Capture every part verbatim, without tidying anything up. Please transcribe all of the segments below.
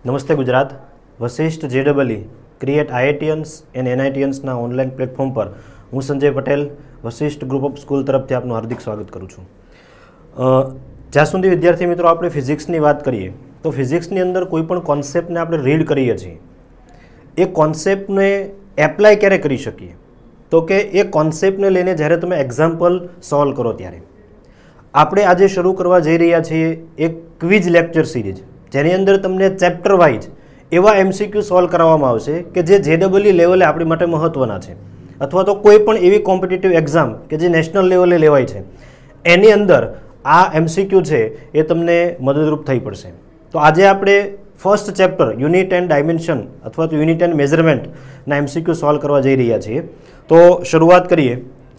નમસ્તે ગુજરાત. વશિષ્ઠ જેડબલઈ create IITians and એનઆઈટીયન્સના ઓનલાઈન પ્લેટફોર્મ પર હું Sanjay Patel Vashishtha group of school તરફથી આપનું હાર્દિક સ્વાગત કરું છું. જ્યાં સુધી વિદ્યાર્થી મિત્રો આપણે ફિઝિક્સની વાત કરીએ તો ફિઝિક્સની અંદર કોઈ પણ કોન્સેપ્ટને આપણે રીડ કરીએ છીએ, એ કોન્સેપ્ટને એપ્લાય ક્યારે કરી શકીએ તો કે એ કોન્સેપ્ટને લઈને જ્યારે તમે એક્ઝામ્પલ સોલ્વ કરો ત્યારે. આપણે આજે શરૂ કરવા જઈ રહ્યા છીએ એક ક્વિઝ લેક્ચર સિરીઝ, જેની અંદર તમને ચેપ્ટર વાઇઝ એવા એમસીક્યુ સોલ્વ કરવામાં આવશે કે જે જેડબલઈ લેવલે આપણી માટે મહત્ત્વના છે, અથવા તો કોઈ પણ એવી કોમ્પિટિટિવ એક્ઝામ કે જે નેશનલ લેવલે લેવાય છે એની અંદર આ એમસીક્યુ છે એ તમને મદદરૂપ થઈ પડશે. તો આજે આપણે first chapter unit and dimension અથવા તો યુનિટ એન્ડ મેઝરમેન્ટના એમસીક્યુ સોલ્વ કરવા જઈ રહ્યા છીએ. તો શરૂઆત કરીએ.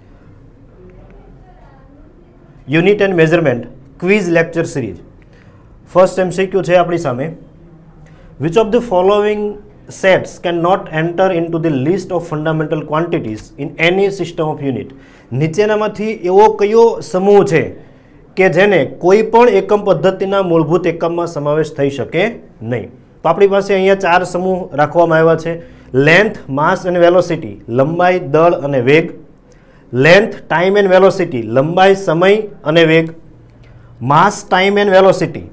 Unit and measurement quiz lecture series. First MCQ છે આપણી સામે. Which of the following sets cannot enter into the list of fundamental quantities in any system of unit. નીચેનામાંથી એવો કયો સમૂહ છે કે જેને કોઈ પણ એકમ પદ્ધતિના મૂળભૂત એકમમાં સમાવેશ થઈ શકે નહીં? તો આપણી પાસે અહીંયા ચાર સમૂહ રાખવામાં આવ્યા છે. લેન્થ, માસ અને વેલોસિટી, લંબાઈ, દળ અને વેગ. લેન્થ, ટાઈમ એન્ડ વેલોસિટી, લંબાઈ, સમય અને વેગ. માસ, ટાઈમ એન્ડ વેલોસિટી,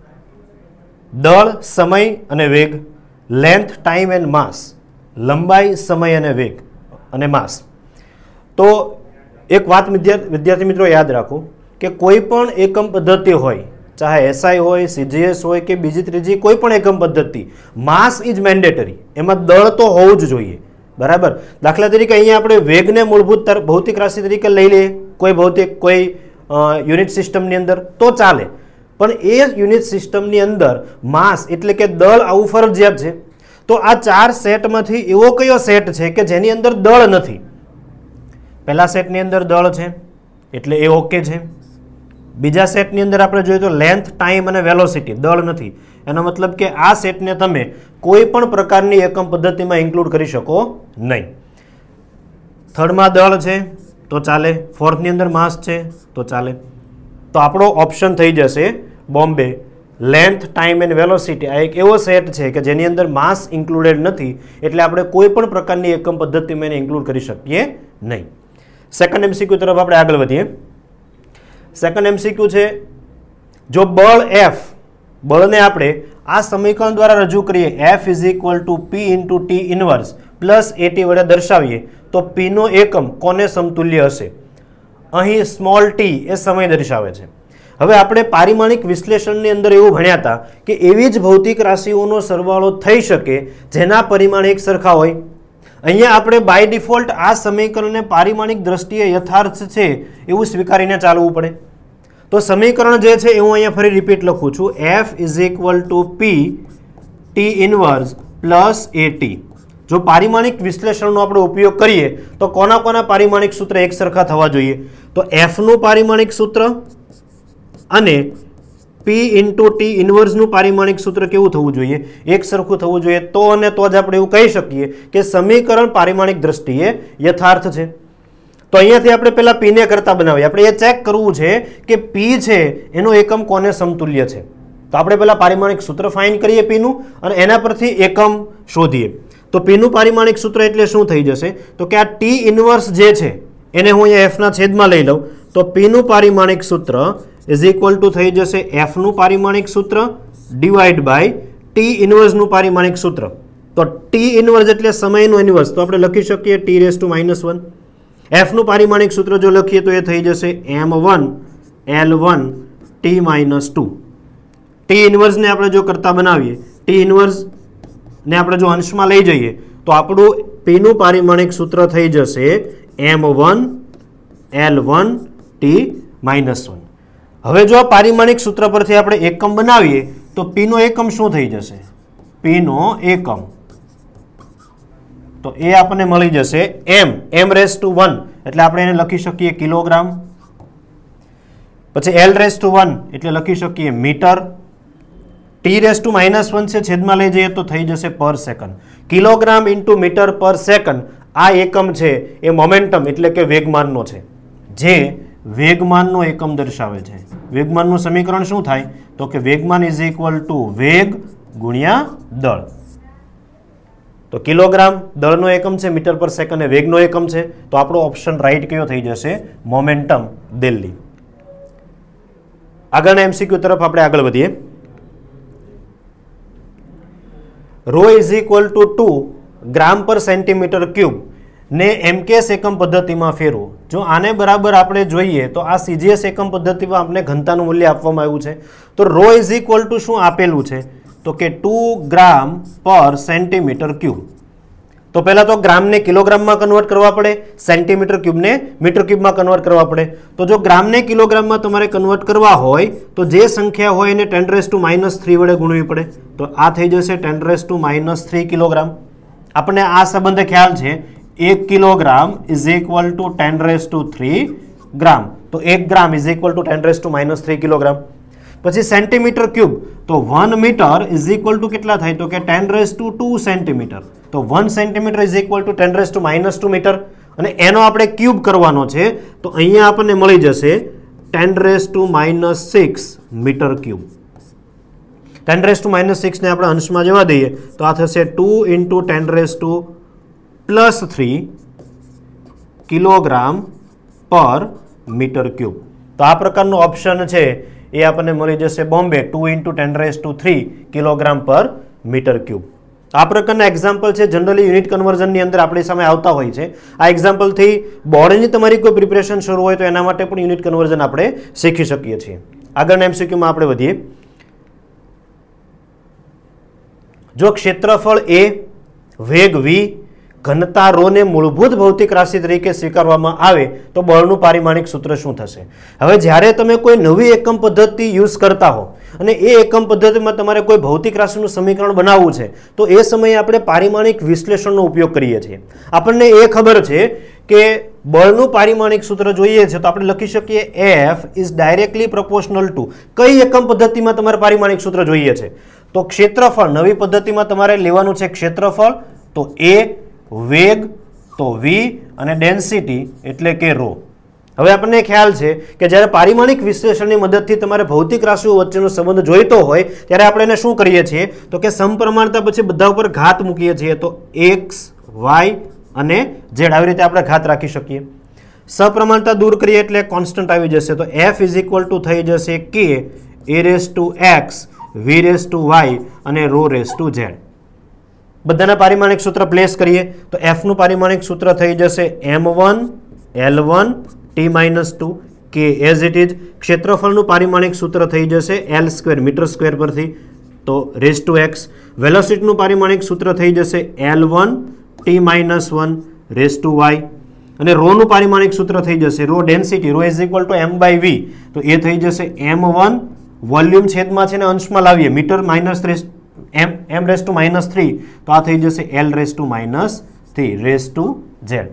દળ, સમય અને વેગ. લેન્થ, ટાઈમ એન્ડ માસ, લંબાઈ, સમય અને વેગ અને માસ. તો એક વાત વિદ્યાર્થી મિત્રો યાદ રાખો કે કોઈ પણ એકમ પદ્ધતિ હોય, ચાહે એસઆઈ હોય, સીજીએસ હોય કે બીજી ત્રીજી કોઈ પણ એકમ પદ્ધતિ, માસ ઇઝ મેન્ડેટરી. એમાં દળ તો હોવું જ જોઈએ, બરાબર. દાખલા તરીકે અહીંયા આપણે વેગને મૂળભૂત ભૌતિક રાશિ તરીકે લઈ લઈએ કોઈ ભૌતિક કોઈ યુનિટ સિસ્ટમની અંદર તો ચાલે, પણ એ યુનિટ સિસ્ટમની અંદર માસ એટલે કે દળ આવું ફરજિયાત છે. તો આ ચાર સેટમાંથી એવો કયો સેટ છે કે જેની અંદર દળ નથી? પહેલા સેટની અંદર દળ છે એટલે એ ઓકે છે. બીજા સેટની અંદર આપણે જોઈએ તો લેન્થ, ટાઈમ અને વેલોસિટી, દળ નથી. એનો મતલબ કે આ સેટને તમે કોઈ પણ પ્રકારની એકમ પદ્ધતિમાં ઇન્ક્લુડ કરી શકો નહીં. થર્ડમાં દળ છે તો ચાલે, ફોર્થની અંદર માસ છે તો ચાલે. તો આપણો ઓપ્શન થઈ જશે Bombay. Length, time and velocity આ એક એવો સેટ છે કે જેની અંદર માસ ઇન્ક્લુડેડ નથી, એટલે આપણે કોઈ પણ પ્રકારની એકમ પદ્ધતિમાં એને ઇન્ક્લુડ કરી શકીએ નહીં. સેકન્ડ એમસીક્યુ તરફ આપણે આગળ વધીએ. સેકન્ડ એમસીક્યુ છે, જો બળ એફ, બળને આપણે આ સમીકરણ દ્વારા રજૂ કરીએ, F is equal to P into T inverse plus A T વડે દર્શાવીએ તો પીનો એકમ કોને સમતુલ્ય હશે? અહીં સ્મોલ ટી એ સમય દર્શાવે છે. હવે આપણે પારિમાણિક વિશ્લેષણની અંદર એવું ભણ્યા હતા કે એવી જ ભૌતિક રાશિઓનો સરવાળો થઈ શકે જેના પરિમાણ એક સરખા હોય. અહીંયા આપણે બાય ડિફોલ્ટ આ સમીકરણને પારિમાણિક દ્રષ્ટિએ યથાર્થ છે એવું સ્વીકારીને ચાલવું પડે. તો સમીકરણ જે છે એ હું અહીંયા ફરી રિપીટ લખું છું, F is equal to P T inverse plus A T. જો પારિમાણિક વિશ્લેષણનો આપણે ઉપયોગ કરીએ તો કોના કોના પારિમાણિક સૂત્ર એક સરખા થવા જોઈએ? તો એફનું પારિમાણિક સૂત્ર અને પી ઇન્ટુ ટી ઇનવર્સનું પારિમાણિક સૂત્ર કેવું થવું જોઈએ? એક સરખું થવું જોઈએ. તો અને તો જ આપણે એવું કહી શકીએ કે સમીકરણ પારિમાણિક દ્રષ્ટિએ યથાર્થ છે. તો અહીંયાથી આપણે પહેલા પીને કરતા બનાવીએ. આપણે એ ચેક કરવું છે કે પી છે એનો એકમ કોને સમતુલ્ય છે. તો આપણે પહેલા પારિમાણિક સૂત્ર ફાઇન કરીએ પીનું અને એના પરથી એકમ શોધીએ. તો પીનું પારિમાણિક સૂત્ર એટલે શું થઈ જશે? તો કે આ ટી ઇનવર્સ જે છે એને હું અહીંયા એફના છેદમાં લઈ લઉં તો પીનું પારિમાણિક સૂત્ર ઇઝ ઇક્વલ ટુ થઈ જશે એફનું પારિમાણિક સૂત્ર ડિવાઈડ બાય ટી ઇનવર્સનું પારિમાણિક સૂત્ર. તો ટી ઇનવર્સ એટલે સમયનું ઇનવર્સ, તો આપણે લખી શકીએ T raise to minus one. એફનું પારિમાણિક સૂત્ર જો લખીએ તો એ થઈ જશે M one L one T minus two. T ઇનવર્સને આપણે જો કરતા બનાવીએ, ટી ઇનવર્સને આપણે જો અંશમાં લઈ જઈએ તો આપણું પીનું પારિમાણિક સૂત્ર થઈ જશે M one L one T minus one. હવે જો આ પારિમાણિક સૂત્ર પરથી આપણે એકમ બનાવીએ તો પીનો એકમ શું થઈ જશે? પીનો એકમ તો એ આપણને મળી જશે M M raise to one એટલે આપણે એને લખી શકીએ કિલોગ્રામ. પછી એલ રેસ ટુ વન એટલે લખી શકીએ metre. T raise to minus one છે છેદમાં લઈ જઈએ તો થઈ જશે per second. Kilogram into metre per second આ એકમ છે એ મોમેન્ટમ એટલે કે વેગમાનનો છે, જે વેગમાનનો એકમ દર્શાવે છે. વેગમાનનું સમીકરણ શું થાય? તો કે વેગમાન ઇઝ ઇક્વલ ટુ વેગ ગુણ્યા દળ. તો કિલોગ્રામ દળનો એકમ છે, મીટર પર સેકન્ડ એ વેગનો એકમ છે. તો આપણો ઓપ્શન રાઈટ કયો થઈ જશે? મોમેન્ટમ દિલ્હી. આગળના એમસીક્યુ તરફ આપણે આગળ વધીએ. Rho is equal to two gram per centimetre cube ને એમકેએસ એકમ પદ્ધતિમાં ફેરવો. જો આને બરાબર આપણે જોઈએ તો આ સીજીએસ એકમ પદ્ધતિમાં આપણે ઘનતાનું મૂલ્ય આપવામાં આવ્યું છે. તો રો ઇઝ ઇક્વલ ટુ શું આપેલું છે? તો કે two gram per centimetre cube. તો પહેલા તો ગ્રામને કિલોગ્રામમાં કન્વર્ટ કરવા પડે, સેન્ટીમીટર ક્યુબને મીટર ક્યુબમાં કન્વર્ટ કરવા પડે. તો જો ગ્રામને કિલોગ્રામમાં તમારે કન્વર્ટ કરવા હોય તો જે સંખ્યા હોય એને ten raise to minus three વડે ગુણવી પડે. તો આ થઈ જશે ten raise to minus three kilogram. આપણને આ સંબંધ ખ્યાલ છે, એક kilogram is equal to ten raise to three gram. તો એક gram is equal to ten raise to minus three kilogram. પછી સેન્ટીમીટર ક્યુબ, તો one metre is equal to કેટલા થાય? તો કે ten raise to two centimetre. તો one centimetre is equal to ten raise to minus two metre. અને એનો આપણે ક્યુબ કરવાનો છે. તો અહીંયા આપણને મળી જશે ten raise to minus six metre cube. Ten raise to minus six ને આપણે અંશમાં જવા દઈએ તો આ થશે two into ten raise to plus three kilogram per metre cube. તો આ પ્રકારનો ઓપ્શન છે એ આપણને મળી જશે Bombay, two into ten raise to three kilogram per metre cube. આ પ્રકારના એક્ઝામ્પલ છે જનરલી યુનિટ કન્વર્ઝનની અંદર આપણી સામે આવતા હોય છે. આ એક્ઝામ્પલથી બોર્ડની તમારી કોઈ પ્રિપરેશન શરૂ હોય તો એના માટે પણ યુનિટ કન્વર્ઝન આપણે શીખી શકીએ છીએ. આગળના એમસીક્યુમાં આપણે વધીએ. જો ક્ષેત્રફળ એ, વેગ વી, ઘનતા રો ને મૂળભૂત ભૌતિક રાશિ તરીકે સ્વીકારવામાં આવે તો બળનું પારિમાણિક સૂત્ર શું થશે? હવે જ્યારે તમે કોઈ નવી એકમ પદ્ધતિ યુઝ કરતા હો અને એ એકમ પદ્ધતિમાં તમારે કોઈ ભૌતિક રાશિનું સમીકરણ બનાવવું છે તો એ સમયે આપણે પારિમાણિક વિશ્લેષણનો ઉપયોગ કરીએ છીએ. આપણને એ ખબર છે કે બળનું પારિમાણિક સૂત્ર જોઈએ છે તો આપણે લખી શકીએ F is directly proportional to. કઈ એકમ પદ્ધતિમાં તમારે પારિમાણિક સૂત્ર જોઈએ છે? તો ક્ષેત્રફળ. નવી પદ્ધતિમાં તમારે લેવાનું છે ક્ષેત્રફળ, તો એ, વેગ તો વી અને ડેન્સિટી એટલે કે રો. હવે આપણને ખ્યાલ છે કે જ્યારે પારિમાણિક વિશ્લેષણની મદદથી તમારે ભૌતિક રાશિઓ વચ્ચેનો સંબંધ જોઈતો હોય ત્યારે આપણે એને શું કરીએ છીએ? તો કે સમપ્રમાણતા પછી બધા ઉપર ઘાત મૂકીએ છીએ. તો એક્સ, વાય અને ઝેડ આવી રીતે આપણે ઘાત રાખી શકીએ. સપ્રમાણતા દૂર કરીએ એટલે કોન્સ્ટન્ટ આવી જશે. તો એફ ઇઝ ઇક્વલ ટુ થઈ જશે કે A raise to X, V raise to Y અને રો રેસ ટુ ઝેડ. બધાના પારિમાણિક સૂત્ર પ્લેસ કરીએ તો એફ નું પારિમાણિક સૂત્ર થઈ જશે M one L one T minus two કે એઝ ઇટ ઇઝ. ક્ષેત્રફળનું પારિમાણિક સૂત્ર થઈ જશે એલ સ્ક્વેર મીટર સ્ક્વેર પરથી તો રેસ ટુ એક્સ. વેલોસિટીનું પારિમાણિક સૂત્ર થઈ જશે L one T minus one raise to Y. અને રોનું પારિમાણિક સૂત્ર થઈ જશે rho density, rho is equal to M by V. તો એ થઈ જશે એમ વન, વોલ્યુમ છેદમાં છે ને અંશમાં લાવીએ, મીટર માઇનસ ત્રીસ M M raise to minus three. તો આ થઈ જશે L raise to minus three raise to Z.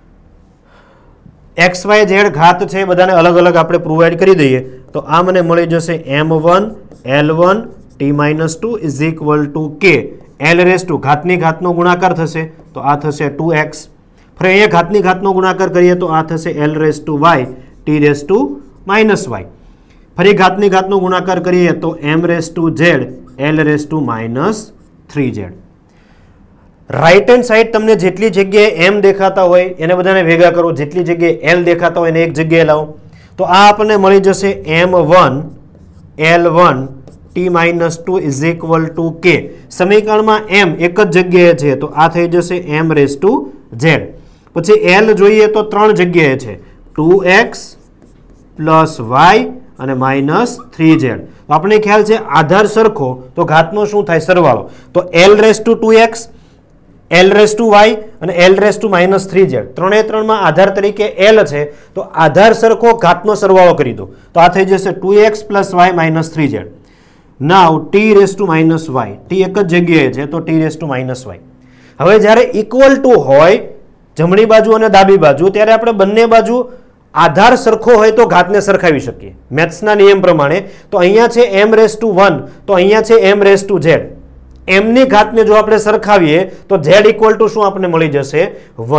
X Y Z ઘાત છે બધાને અલગ અલગ આપણે પ્રોવાઈડ કરી દઈએ તો આ મને મળી જશે M one L one T minus two is equal to કે એલ રેસ ટુ ઘાતની ઘાતનો ગુણાકાર થશે તો આ થશે ટુ એક્સ. ફરી અહીંયા ઘાતની ઘાતનો ગુણાકાર કરીએ તો આ થશે L raise to Y T raise to minus Y. ફરી ઘાતની ઘાતનો ગુણાકાર કરીએ તો M raise to Z L raise to minus three Z. Right hand side તમને જેટલી જગ્યાએ એમ દેખાતા હોય એને બધાને ભેગા કરો, જેટલી જગ્યાએ એલ દેખાતા હોય એને એક જગ્યાએ લાવો. તો આ આપણને મળી જશે M one L one T minus two is equal to K. સમીકરણમાં એમ એક જ જગ્યાએ છે તો આ થઈ જશે એમ રેસ ટુ ઝેડ. પછી એલ જોઈએ તો ત્રણ જગ્યાએ છે, ટુ એક્સ પ્લસ વાય અને માઇનસ થ્રી ઝેડ. આપણે ખ્યાલ છે આધાર સરખો તો ઘાતનો શું થાય? સરવાળો. તો L raise to two X, L raise to Y અને L raise to minus three Z. ત્રણે ત્રણમાં આધાર તરીકે એલ છે તો આધાર સરખો ઘાતનો સરવાળો કરી દો તો આ થઈ જશે two X plus Y minus three Z. Now T raise to minus Y, T એક જ જગ્યાએ છે તો T raise to minus Y. હવે જ્યારે ઇક્વલ ટુ હોય જમણી બાજુ અને ડાબી બાજુ ત્યારે આપણે બંને બાજુ આધાર સરખો હોય તો ઘાતને સરખાવી શકીએ મેથ્સના નિયમ પ્રમાણે. તો અહીંયા છે એમ રેસ ટુ વન તો અહીંયા છે એમ રેસ ટુ ઝેડ. એમની ઘાતને જો આપણે સરખાવીએ તો ઝેડ ઇક્વલ ટુ શું આપણને મળી જશે? વન.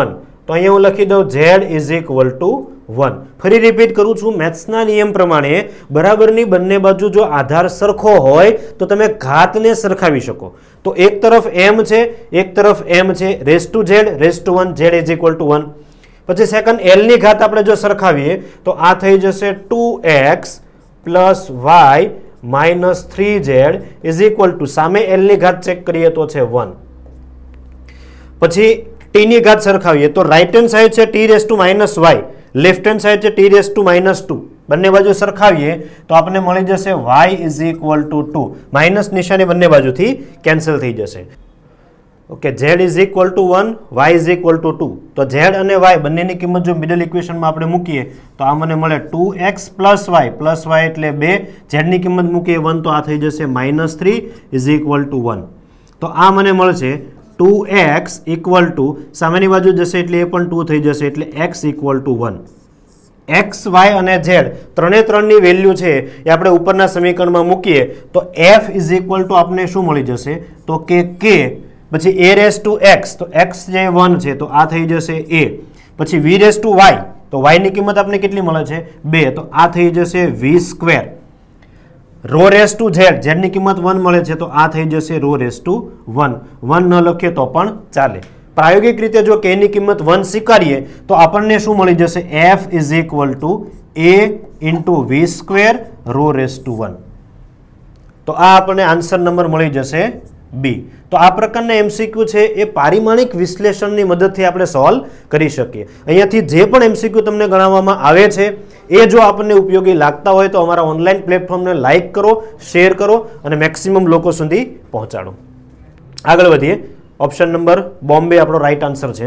તો અહીંયા હું લખી દઉં z is equal to one. ફરી રિપીટ કરું છું, મેથ્સના નિયમ પ્રમાણે બરાબરની બંને બાજુ જો આધાર સરખો હોય તો તમે ઘાતને સરખાવી શકો. તો એક તરફ m છે, એક તરફ m છે, raise to z, raise to one, z is equal to one. પછી સેકન્ડ l ની ઘાત આપણે જો સરખાવીએ તો આ થઈ જશે two X plus Y minus three Z is equal to, સામે l ની ઘાત ચેક કરીએ તો છે વન. પછી t ની ઘાત સરખાવીએ તો રાઈટ હેન્ડ સાઈડ છે t raise to minus Y, left hand side છે t raise to minus two. બંને બાજુ સરખાવીએ તો આપણને મળી જશે y is equal to two. Minus નિશાની બંને બાજુથી કેન્સલ થઈ જશે. Okay, z is equal to one, y is equal to two. તો z અને y બંનેની કિંમત જો મિડલ ઇક્વેશનમાં આપણે મૂકીએ તો આ મને મળે two X plus Y, plus Y એટલે બે, z ની કિંમત મૂકીએ વન તો આ થઈ જશે minus three is equal to one. તો આ મને મળશે ટુ એક્સ ઇક્વલ ટુ, સામેની બાજુ જશે એટલે એ પણ ટુ થઈ જશે એટલે x equal to one. X, Y અને ઝેડ ત્રણે ત્રણની વેલ્યુ છે એ આપણે ઉપરના સમીકરણમાં મૂકીએ તો f ઇઝ ઇક્વલ ટુ આપણને શું મળી જશે તો કે k, પછી a રેસ ટુ x, તો x જે વન છે તો આ થઈ જશે a, પછી v રેસ ટુ y, તો y ની કિંમત આપણે કેટલી મળે છે બે, તો આ થઈ જશે v square. Rho raise to Z, Z ની કિંમત વન મળે છે તો આ થઈ જશે rho raise to one. One ન લખીએ તો પણ ચાલે. પ્રાયોગિક રીતે જો k ની કિંમત વન સ્વીકારીએ તો આપણને શું મળી જશે f is equal to a into V square rho raise to one. તો આ આપણને આન્સર નંબર મળી જશે બી. તો આ પ્રકારના એમસીક્યુ છે એ પારિમાણિક વિશ્લેષણની મદદથી આપણે સોલ્વ કરી શકીએ. અહીંયાથી જે પણ એમસીક્યુ તમને ગણાવવામાં આવે છે એ જો આપણને ઉપયોગી લાગતા હોય તો અમારા ઓનલાઈન પ્લેટફોર્મને લાઇક કરો, શેર કરો અને મેક્સિમમ લોકો સુધી પહોંચાડો. આગળ વધીએ. ઓપ્શન નંબર બોમ્બે આપણો રાઈટ આન્સર છે.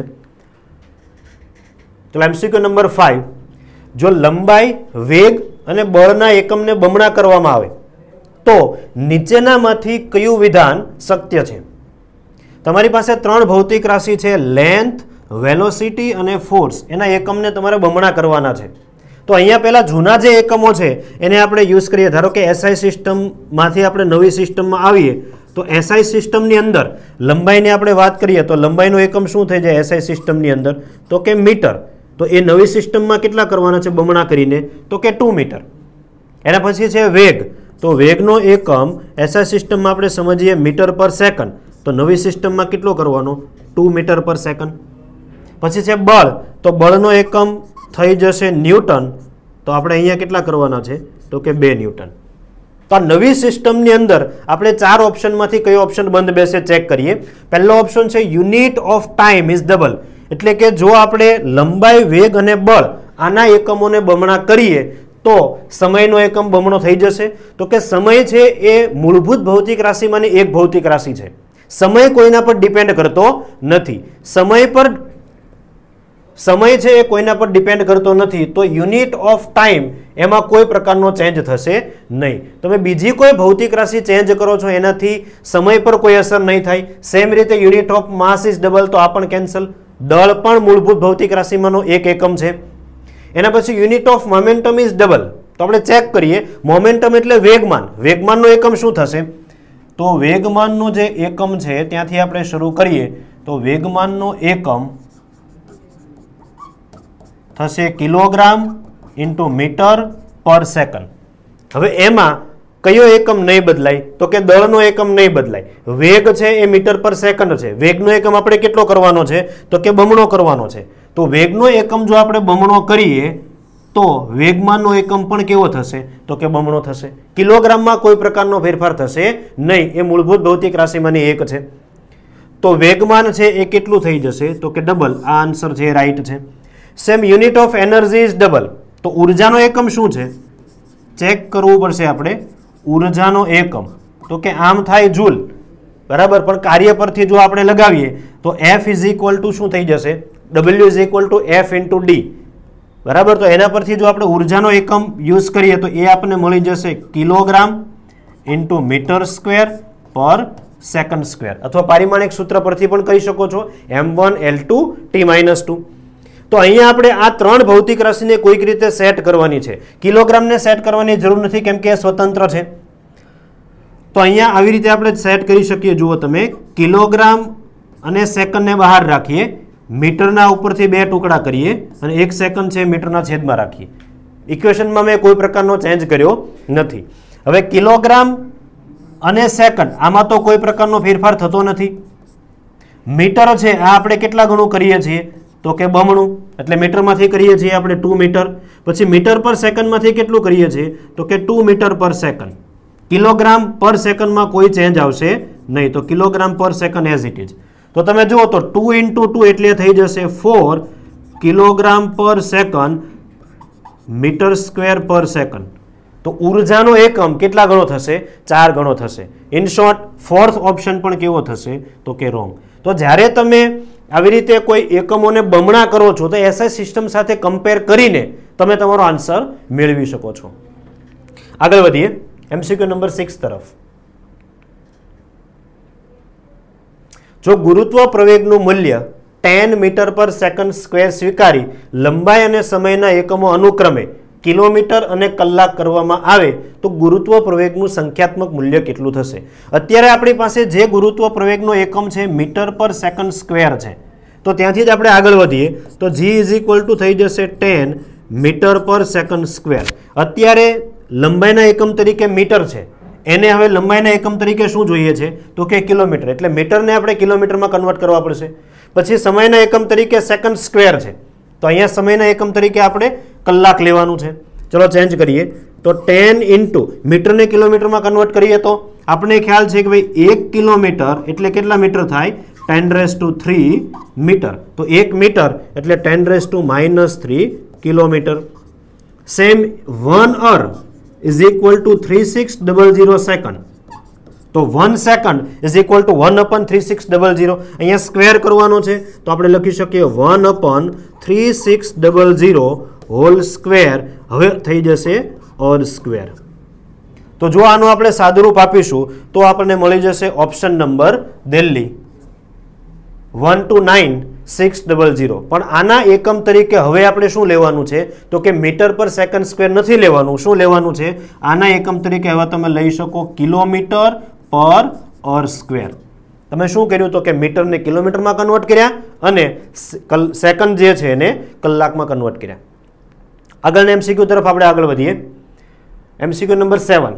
તો એમસીક્યુ નંબર ફાઈવ, જો લંબાઈ, વેગ અને બળના એકમને બમણા કરવામાં આવે તો નીચેનામાંથી કયું વિધાન શક્ય છે? તમારી પાસે ત્રણ ભૌતિક રાશિ છે, લેન્થ, વેલોસિટી અને ફોર્સ. એના એકમને તમારે બમણા કરવાના છે. તો અહીંયા પહેલા જૂના જે એકમો છે એને આપણે યુઝ કરીએ. ધારો કે એસઆઈ સિસ્ટમમાંથી આપણે નવી સિસ્ટમમાં આવીએ તો એસઆઈ સિસ્ટમની અંદર લંબાઈની આપણે વાત કરીએ તો લંબાઈનો એકમ શું થઈ જાય એસઆઈ સિસ્ટમની અંદર તો કે મીટર. તો એ નવી સિસ્ટમમાં કેટલા કરવાના છે બમણા કરીને તો કે ટુ મીટર. એના પછી છે વેગ, તો વેગનો એકમ એસઆઈ સિસ્ટમમાં આપણે સમજીએ મીટર પર સેકન્ડ, તો નવી સિસ્ટમમાં કેટલો કરવાનો ટુ મીટર પર સેકન્ડ. પછી છે બળ, તો બળનો એકમ થઈ જશે ન્યૂટન, તો આપણે અહીંયા કેટલા કરવાના છે તો કે બે ન્યૂટન. તો આ નવી સિસ્ટમની અંદર આપણે ચાર ઓપ્શનમાંથી કયો ઓપ્શન બંધ બેસે ચેક કરીએ. પહેલો ઓપ્શન છે unit of time is double, એટલે કે જો આપણે લંબાઈ, વેગ અને બળ આના એકમોને બમણા કરીએ તો સમયનો એકમ બમણો થઈ જશે. તો કે સમય છે એ મૂળભૂત ભૌતિક રાશિમાંની એક ભૌતિક રાશિ છે. સમય કોઈના પર ડિપેન્ડ કરતો નથી. સમય પર સમય છે એ કોઈના પર ડિપેન્ડ કરતો નથી. તો યુનિટ ઓફ ટાઈમ એમાં કોઈ પ્રકારનો ચેન્જ થશે નહીં. તમે બીજી કોઈ ભૌતિક રાશિ ચેન્જ કરો છો એનાથી સમય પર કોઈ અસર નહીં થાય. સેમ રીતે unit of mass is double, તો આ પણ કેન્સલ. દળ પણ મૂળભૂત ભૌતિક રાશિમાંનો એક એકમ છે. એના પછી unit of momentum is double, તો આપણે ચેક કરીએ. મોમેન્ટમ એટલે વેગમાન, વેગમાનનો એકમ શું થશે તો વેગમાનનો જે એકમ છે ત્યાંથી આપણે શરૂ કરીએ તો વેગમાનનો એકમ થશે kilogram into metre per second. હવે એમાં કયો એકમ નહીં બદલાય તો કે દળનો એકમ નહીં બદલાય. વેગ છે એ મીટર પર સેકન્ડ છે. વેગનો એકમ આપણે કેટલો કરવાનો છે તો કે બમણો કરવાનો છે. તો વેગનો એકમ જો આપણે બમણો કરીએ તો વેગમાનનો એકમ પણ કેવો થશે તો કે બમણો થશે. કિલોગ્રામમાં કોઈ પ્રકારનો ફેરફાર થશે નહીં. એ મૂળભૂત ભૌતિક રાશિમાંની એક છે. તો વેગમાન છે એ કેટલું થઈ જશે તો કે ડબલ. આ આન્સર છે રાઈટ છે. Same unit of energy is double, તો ઉર્જાનો એકમ શું છે ચેક કરવું પડશે આપણે. ઉર્જાનો એકમ તો કે આમ થાય જૂલ, બરાબર, પણ કાર્ય પરથી જો આપણે લગાવીએ તો એફ ઇઝ ઇક્વલ ટુ શું થઈ જશે W is equal to F into D, બરાબર. તો એના પરથી જો આપણે ઉર્જાનો એકમ યુઝ કરીએ તો એ આપણને મળી જશે kilogram into metre square per second square, અથવા પારિમાણિક સૂત્ર પરથી પણ કહી શકો છો M one L two T minus two. તો અહીંયા આપણે આ ત્રણ ભૌતિક રાશિને કોઈક રીતે સેટ કરવાની છે. કિલોગ્રામને સેટ કરવાની જરૂર નથી કેમ કે એ સ્વતંત્ર છે. તો અહીંયા આવી રીતે આપણે સેટ કરી શકીએ. જુઓ તમે, કિલોગ્રામ અને સેકન્ડને બહાર રાખીએ મીટરના ઉપરથી બે ટુકડા કરીએ અને એક સેકન્ડ છે મીટરના છેદમાં રાખીએ. ઇક્વેશનમાં મેં કોઈ પ્રકારનો ચેન્જ કર્યો નથી. હવે કિલોગ્રામ અને સેકન્ડ આમાં તો કોઈ પ્રકારનો ફેરફાર થતો નથી. મીટર છે આ આપણે કેટલા ગણું કરીએ છીએ તો કે બમણું, એટલે મીટરમાંથી કરીએ છીએ આપણે ટુ મીટર. પછી મીટર પર સેકન્ડમાંથી કેટલું કરીએ છીએ તો કે two metre per second. Kilogram per સેકન્ડમાં કોઈ ચેન્જ આવશે નહીં, તો kilogram per second as it is. તો તમે જુઓ તો ટુ ઇન્ટુ ટુ એટલે થઈ જશે four kilogram per second metre square per second. તો ઉર્જાનો એકમ કેટલા ગણો થશે? ચાર ગણો થશે. ઇન શોર્ટ ફોર્થ ઓપ્શન પણ કેવો થશે તો કે રોંગ. તો જ્યારે તમે આવી રીતે કોઈ એકમોને બમણા કરો છો તો એસઆઈ સિસ્ટમ સાથે કમ્પેર કરીને તમે તમારો આન્સર મેળવી શકો છો. આગળ વધીએ એમસીક્યુ નંબર સિક્સ તરફ. જો ગુરુત્વ પ્રવેગનું મૂલ્ય ten metre per second square સ્વીકારી લંબાઈ અને સમયના એકમો અનુક્રમે કિલોમીટર અને કલાક કરવામાં આવે તો ગુરુત્વ પ્રવેગનું સંખ્યાત્મક મૂલ્ય કેટલું થશે? અત્યારે આપણી પાસે જે ગુરુત્વ પ્રવેગનો એકમ છે મીટર પર સેકન્ડ સ્ક્વેર છે, તો ત્યાંથી જ આપણે આગળ વધીએ તો જી ઇઝ ઇક્વલ ટુ થઈ જશે ten metre per second square. અત્યારે લંબાઈના એકમ તરીકે મીટર છે, એને હવે લંબાઈના એકમ તરીકે શું જોઈએ છે તો કે કિલોમીટર, એટલે મીટરને આપણે કિલોમીટરમાં કન્વર્ટ કરવા પડશે. પછી સમયના એકમ તરીકે સેકન્ડ સ્ક્વેર છે, તો અહીંયા સમયના એકમ તરીકે આપણે કલાક લેવાનું છે. ચલો ચેન્જ કરીએ તો ટેન ઇન્ટુ મીટરને કિલોમીટરમાં કન્વર્ટ કરીએ તો આપણે ખ્યાલ છે કે ભાઈ એક કિલોમીટર એટલે કેટલા મીટર થાય? Ten raise to three metre. તો એક મીટર એટલે ten raise to minus three kilometre. Same one hour is equal to three six double zero second. તો one second is equal to one upon three six double zero. અહીંયા square કરવાનો છે તો આપણે લખી શકીએ one upon three six double zero whole square. હવે થઈ જશે ઓર સ્ક્વેર. તો જો આનું આપણે સાદુરૂપ આપીશું તો આપણને મળી જશે option number Delhi one two nine six double zero. પણ આના એકમ તરીકે હવે આપણે શું લેવાનું છે તો કે મીટર પર સેકન્ડ સ્ક્વેર નથી લેવાનું. શું લેવાનું છે? આના એકમ તરીકે હવે તમે લઈ શકો કિલોમીટર પર ઓર સ્ક્વેર. તમે શું કર્યું તો કે મીટરને કિલોમીટરમાં કન્વર્ટ કર્યા અને સેકન્ડ જે છે એને કલાકમાં કન્વર્ટ કર્યા. આગળના એમસીક્યુ તરફ આપણે આગળ વધીએ. MCQ number seven.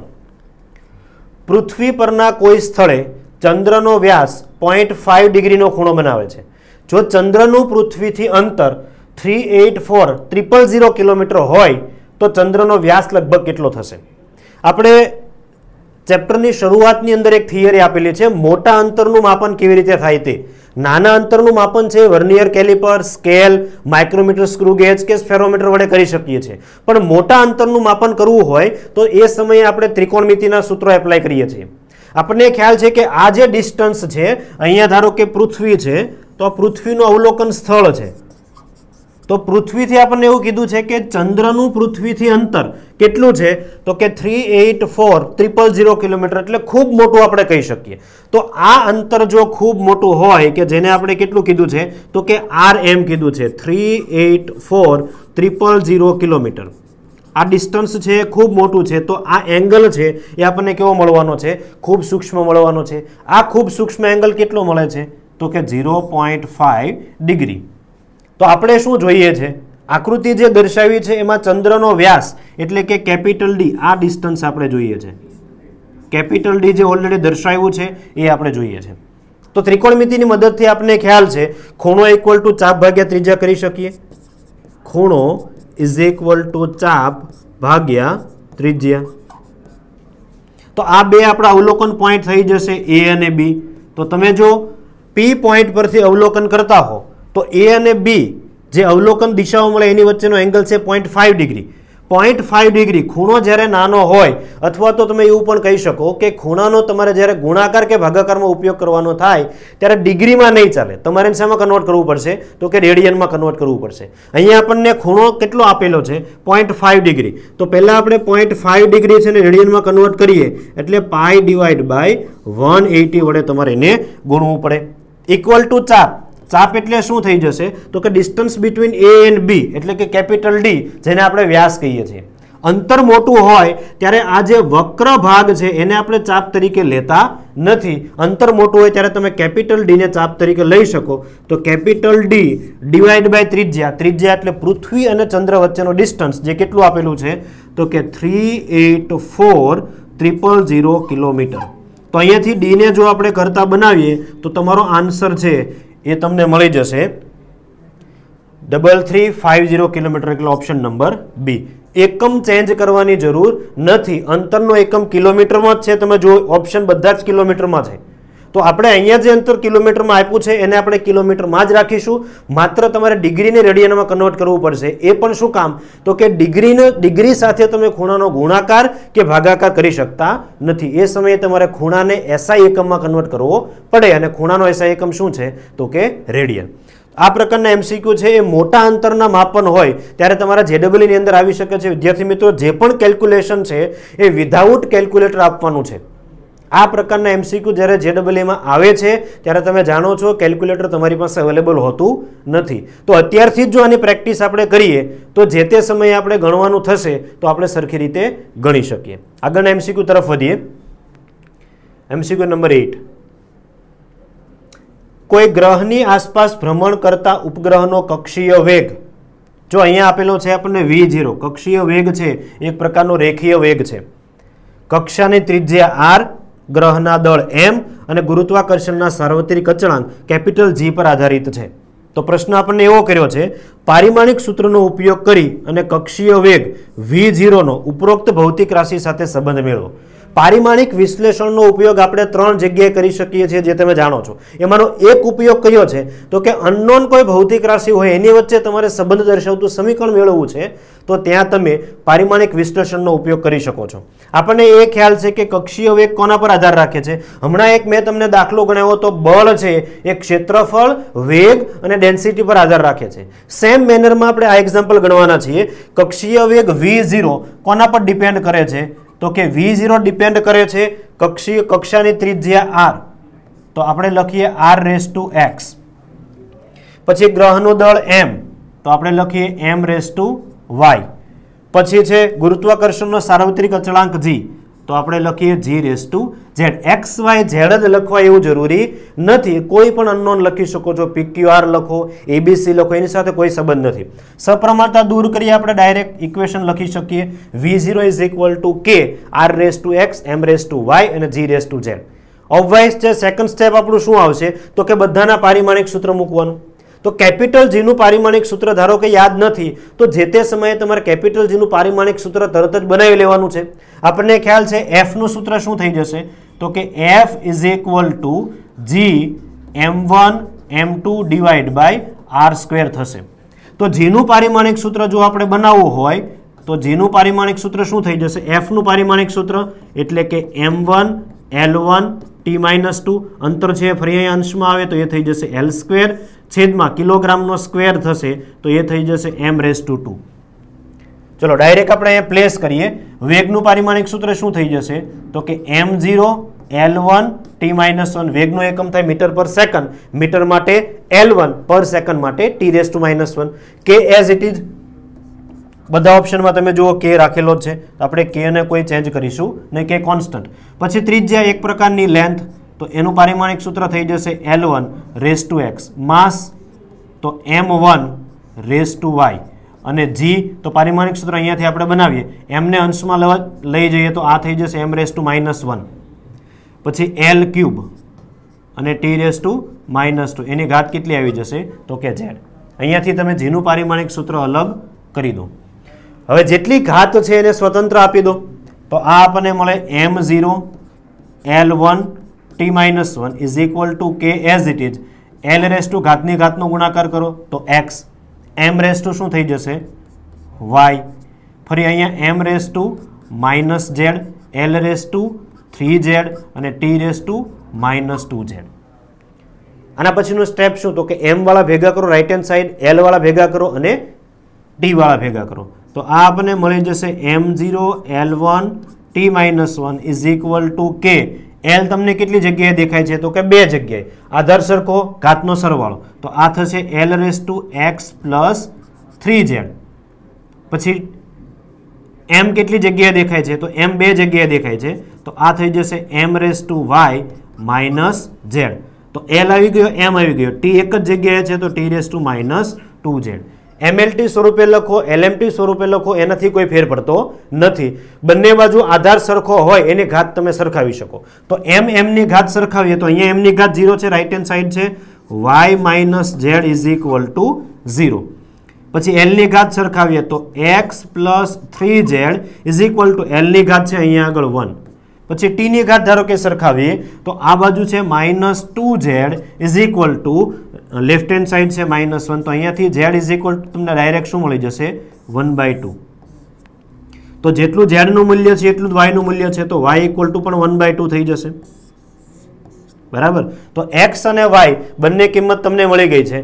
પૃથ્વી પરના કોઈ સ્થળે ચંદ્રનો વ્યાસ પોઈન્ટ ફાઈવ ડિગ્રીનો ખૂણો બનાવે છે. જો ચંદ્રનું પૃથ્વીથી અંતર three eight four triple zero kilometre હોય તો ચંદ્રનો વ્યાસ લગભગ કેટલો થશે? આપણે ચેપ્ટરની શરૂઆતની અંદર એક થિયરી આપેલી છે મોટા અંતરનું માપન કેવી રીતે થાય તે. નાના અંતરનું માપન છે vernier calliper, scale, micrometer, screw gauge કે સ્ફેરોમીટર વડે કરી શકીએ છીએ. પણ મોટા અંતરનું માપન કરવું હોય તો એ સમયે આપણે ત્રિકોણમિતિના સૂત્રો એપ્લાય કરીએ છીએ. આપણને ખ્યાલ છે કે આ જે ડિસ્ટન્સ છે અહીંયા ધારો કે પૃથ્વી છે તો આ પૃથ્વીનું અવલોકન સ્થળ છે. તો પૃથ્વીથી આપણને એવું કીધું છે કે ચંદ્રનું પૃથ્વીથી અંતર કેટલું છે તો કે three eight four triple zero kilometre, એટલે ખૂબ મોટું આપણે કહી શકીએ. તો આ અંતર જો ખૂબ મોટું હોય કે જેને આપણે કેટલું કીધું છે તો કે આર એમ કીધું છે three eight four triple zero kilometre. આ ડિસ્ટન્સ છે ખૂબ મોટું છે તો આ એંગલ છે એ આપણને કેવો મળવાનો છે? ખૂબ સૂક્ષ્મ મળવાનો છે. આ ખૂબ સૂક્ષ્મ એંગલ કેટલો મળે છે તો કે ઝીરો પોઈન્ટ ફાઈવ ડિગ્રી. તો આપણે શું જોઈએ છે? આકૃતિ જે દર્શાવી છે એમાં ચંદ્રનો વ્યાસ એટલે કે કેપિટલ ડી, આ ડિસ્ટન્સ આપણે જોઈએ છે. કેપિટલ ડી જે ઓલરેડી દર્શાવ્યું છે એ આપણે જોઈએ છે. તો ત્રિકોણમિતિની મદદથી આપણને ખ્યાલ છે ખૂણો ઇક્વલ ટુ ચાપ ભાગ્યા ત્રિજ્યા કરી શકીએ. ખૂણો ઇઝ ઇક્વલ ટુ ચાપ ભાગ્યા ત્રિજ્યા. તો આ બે આપણા અવલોકન પોઈન્ટ થઈ જશે એ અને બી. તો તમે જો પી પોઈન્ટ પરથી અવલોકન કરતા હો તો એ અને બી જે અવલોકન દિશાઓ મળે એની વચ્ચેનો એંગલ છે point five degree. Point five degree ખૂણો જ્યારે નાનો હોય અથવા તો તમે એવું પણ કહી શકો કે ખૂણાનો તમારે જ્યારે ગુણાકાર કે ભાગાકારમાં ઉપયોગ કરવાનો થાય ત્યારે ડિગ્રીમાં નહીં ચાલે, તમારે શેમાં કન્વર્ટ કરવું પડશે તો કે રેડિયનમાં કન્વર્ટ કરવું પડશે. અહીંયા આપણને ખૂણો કેટલો આપેલો છે પોઈન્ટ ફાઈવ ડિગ્રી. તો પહેલાં આપણે પોઈન્ટ ફાઈવ ડિગ્રી છે ને રેડિયનમાં કન્વર્ટ કરીએ એટલે pi divide by one eighty વડે તમારે એને ગુણવું પડે. ઇક્વલ ટુ ચાપ. ચાપ એટલે શું થઈ જશે તો કે distance between A and B એટલે કે કેપિટલ ડી જેને આપણે વ્યાસ કહીએ છીએ. અંતર મોટું હોય ત્યારે આ જે વક્ર ભાગ છે એને આપણે ચાપ તરીકે લેતા નથી. અંતર મોટું હોય ત્યારે તમે કેપિટલ ડી ને ચાપ તરીકે લઈ શકો. તો કેપિટલ ડી ડિવાઈડ બાય ત્રિજ્યા, ત્રિજ્યા એટલે પૃથ્વી અને ચંદ્ર વચ્ચેનો ડિસ્ટન્સ જે કેટલું આપેલું છે તો કે three eight four triple zero kilometre. તો અહીંયાથી ડી ને જો આપણે કરતા બનાવીએ તો તમારો આન્સર છે એ તમને મળી જશે double three five zero kilometre, એટલે ઓપ્શન નંબર બી. એકમ ચેન્જ કરવાની જરૂર નથી, અંતરનો એકમ કિલોમીટરમાં જ છે. તમે જો ઓપ્શન બધા જ કિલોમીટરમાં છે, તો આપણે અહીંયા જે અંતર કિલોમીટરમાં આપ્યું છે એને આપણે કિલોમીટરમાં જ રાખીશું. માત્ર તમારે ડિગ્રીને રેડિયનમાં કન્વર્ટ કરવું પડશે. એ પણ શું કામ? તો કે ડિગ્રીને ડિગ્રી સાથે તમે ખૂણાનો ગુણાકાર કે ભાગાકાર કરી શકતા નથી. એ સમયે તમારે ખૂણાને એસઆઈ એકમમાં કન્વર્ટ કરવો પડે, અને ખૂણાનો એસઆઈ એકમ શું છે તો કે રેડિયન. આ પ્રકારના એમસીક્યુ છે એ મોટા અંતરના માપન હોય ત્યારે તમારા જેડબલઈ ની અંદર આવી શકે છે. વિદ્યાર્થી મિત્રો, જે પણ કેલ્ક્યુલેશન છે એ વિધાઉટ કેલ્ક્યુલેટર આપવાનું છે. આ પ્રકારના એમસીક્યુ જ્યારે જેડબલઈમાં આવે છે ત્યારે તમે જાણો છો કેલ્ક્યુલેટર તમારી પાસે અવેલેબલ હોતું નથી. તો અત્યારથી જ જો આની પ્રેક્ટિસ આપણે કરીએ તો જે તે સમયે આપણે ગણવાનું થશે તો આપણે સરખી રીતે ગણી શકીએ. આગળના એમસીક્યુ તરફ વધીએ. MCQ number eight. કોઈ ગ્રહની આસપાસ ભ્રમણ કરતા ઉપગ્રહનો કક્ષીય વેગ, જો અહીંયા આપેલો છે આપણને વી ઝીરો, કક્ષીય વેગ છે એક પ્રકારનો રેખીય વેગ છે. કક્ષાની ત્રિજ્યા આર, ગ્રહના દળ એમ અને ગુરુત્વાકર્ષણના સાર્વત્રિક અચળાંક કેપિટલ જી પર આધારિત છે. તો પ્રશ્ન આપણને એવો કર્યો છે, પારિમાણિક સૂત્રનો ઉપયોગ કરી અને કક્ષીય વેગ વી ઝીરો નો ઉપરોક્ત ભૌતિક રાશિ સાથે સંબંધ મેળવો. પારિમાણિક વિશ્લેષણનો ઉપયોગ આપણે ત્રણ જગ્યાએ કરી શકીએ છીએ, જે તમે જાણો છો. એમાંનો એક ઉપયોગ કયો છે તો કે અનનોન કોઈ ભૌતિક રાશિ હોય એની વચ્ચે તમારે સંબંધ દર્શાવતું સમીકરણ મેળવવું છે, તો ત્યાં તમે પારિમાણિક વિશ્લેષણનો ઉપયોગ કરી શકો છો. આપણને એ ખ્યાલ છે કે કક્ષીય વેગ કોના પર આધાર રાખે છે. હમણાં એક મેં તમને દાખલો ગણાવ્યો તો બળ છે એ ક્ષેત્રફળ, વેગ અને ડેન્સિટી પર આધાર રાખે છે. સેમ મેનરમાં આપણે આ એક્ઝામ્પલ ગણવાના છીએ. કક્ષીય વેગ વી ઝીરો કોના પર ડિપેન્ડ કરે છે તો કે વી ઝીરો ડિપેન્ડ કરે છે કક્ષીય કક્ષાની ત્રિજ્યા આર, તો આપણે લખીએ આર રેસ ટુ એક્સ. પછી ગ્રહનું દળ એમ, તો આપણે લખીએ એમ રેસ ટુ વાય. પછી છે ગુરુત્વાકર્ષણનો સાર્વત્રિક અચળાંક જી, તો આપણે લખીએ G raise to Z. X Y Z જ લખવા એવું જરૂરી નથી, કોઈ પણ અનનોન લખી શકો છો. પીક્યુઆર લખો, એબીસી લખો, એની સાથે કોઈ સંબંધ નથી. સપ્રમાણતા દૂર કરીએ આપણે ડાયરેક્ટ ઇક્વેશન લખી શકીએ. V zero is equal to કે R raise to X, M raise to Y અને G raise to Z. Obviously છે સેકન્ડ સ્ટેપ આપણું શું આવશે તો કે બધાના પારિમાણિક સૂત્ર મૂકવાનું. તો કેપિટલ જીનું પારિમાણિક સૂત્ર ધારો કે યાદ નથી તો જે તે સમયે તમારે કેપિટલ જીનું પારિમાણિક સૂત્ર તરત જ બનાવી લેવાનું છે. આપણને ખ્યાલ છે એફ નું સૂત્ર શું થઈ જશે તો કે F is equal to G M one M two divide by R square થશે. તો જીનું પારિમાણિક સૂત્ર જો આપણે બનાવવું હોય તો જીનું પારિમાણિક સૂત્ર શું થઈ જશે, એફ નું પારિમાણિક સૂત્ર એટલે કે M one L one T minus two, અંતર છે ફરી અહીંયા અંશમાં આવે તો એ થઈ જશે એલ સ્ક્વેર, છેદમાં કિલોગ્રામનો સ્ક્વેર થશે તો એ થઈ જશે એમ રેસ ટુ ટુ. ચલો ડાયરેક્ટ આપણે અહીંયા પ્લેસ કરીએ. વેગનું પારિમાણિક સૂત્ર શું થઈ જશે તો કે M zero L one T minus one, વેગનો એકમ થાય મીટર પર સેકન્ડ, મીટર માટે એલ વન, પર સેકન્ડ માટે T raise to minus one. કે એઝ ઇટ ઇઝ બધા ઓપ્શનમાં તમે જુઓ કે રાખેલો જ છે, તો આપણે કે ને કોઈ ચેન્જ કરીશું નહીં, કે કોન્સ્ટન્ટ. પછી ત્રિજ્યા એક પ્રકારની લેન્થ, તો એનું પારિમાણિક સૂત્ર થઈ જશે L one raise to X, mass તો M one raise to Y અને જી તો પારિમાણિક સૂત્ર અહીંયાથી આપણે બનાવીએ, એમને અંશમાં લઈ જઈએ તો આ થઈ જશે M raise to minus one. પછી એલ ક્યુબ અને T raise to minus two, એની ઘાત કેટલી આવી જશે તો કે ઝેડ. અહીંયાથી તમે જીનું પારિમાણિક સૂત્ર અલગ કરી દો. હવે જેટલી ઘાત છે એને સ્વતંત્ર આપી દો તો આ આપણને મળે M zero L one T minus one is equal to કે as it is L raise to ઘાતની ઘાતનો ગુણાકાર કરો તો એક્સ, એમ રેસ ટુ શું થઈ જશે વાય, ફરી અહીંયા M raise to minus Z, L raise to three Z અને T raise to minus two Z. આના પછીનું સ્ટેપ શું તો કે એમ વાળા ભેગા કરો રાઈટ હેન્ડ સાઈડ, એલ વાળા ભેગા કરો અને ટી વાળા ભેગા કરો તો આ આપણને મળી જશે M zero L one T minus one is equal to કે એલ તમને કેટલી જગ્યાએ દેખાય છે તો કે બે જગ્યાએ, આધાર સરખો ઘાતનો સરવાળો, તો આ થશે L raise to X plus three Z. પછી એમ કેટલી જગ્યાએ દેખાય છે? તો એમ બે જગ્યાએ દેખાય છે, તો આ થઈ જશે M raise to Y minus Z. તો એલ આવી ગયો, એમ આવી ગયો, ટી એક જ જગ્યાએ છે તો T raise to minus two Z. MLT સ્વરૂપે લખો, એલએમટી સ્વરૂપે લખો, એનાથી કોઈ ફેર પડતો નથી. બંને બાજુ આધાર સરખો હોય એની ઘાત તમે સરખાવી શકો. તો એમ એમની ઘાત સરખાવીએ તો અહીંયા એમની ઘાત ઝીરો છે, રાઈટ હેન્ડ સાઈડ છે, Y minus Z is equal to zero. પછી એલની ઘાત સરખાવીએ તો X plus three Z is equal to એલની ઘાત છે અહીંયા આગળ વન. પછી ટીની ઘાત ધારો કે સરખાવીએ તો આ બાજુ છે minus two Z is equal to left hand side છે માઇનસ વન. તો અહીંયાથી ઝેડ ઇઝ ઇક્વલ ટુ તમને ડાયરેક્ટ શું મળી જશે? One by two. તો જેટલું ઝેડનું મૂલ્ય છે એટલું જ વાયનું મૂલ્ય છે, તો વાય ઇક્વલ ટુ પણ વન બાય ટુ થઈ જશે. બરાબર. તો એક્સ અને વાય બંને કિંમત તમને મળી ગઈ છે.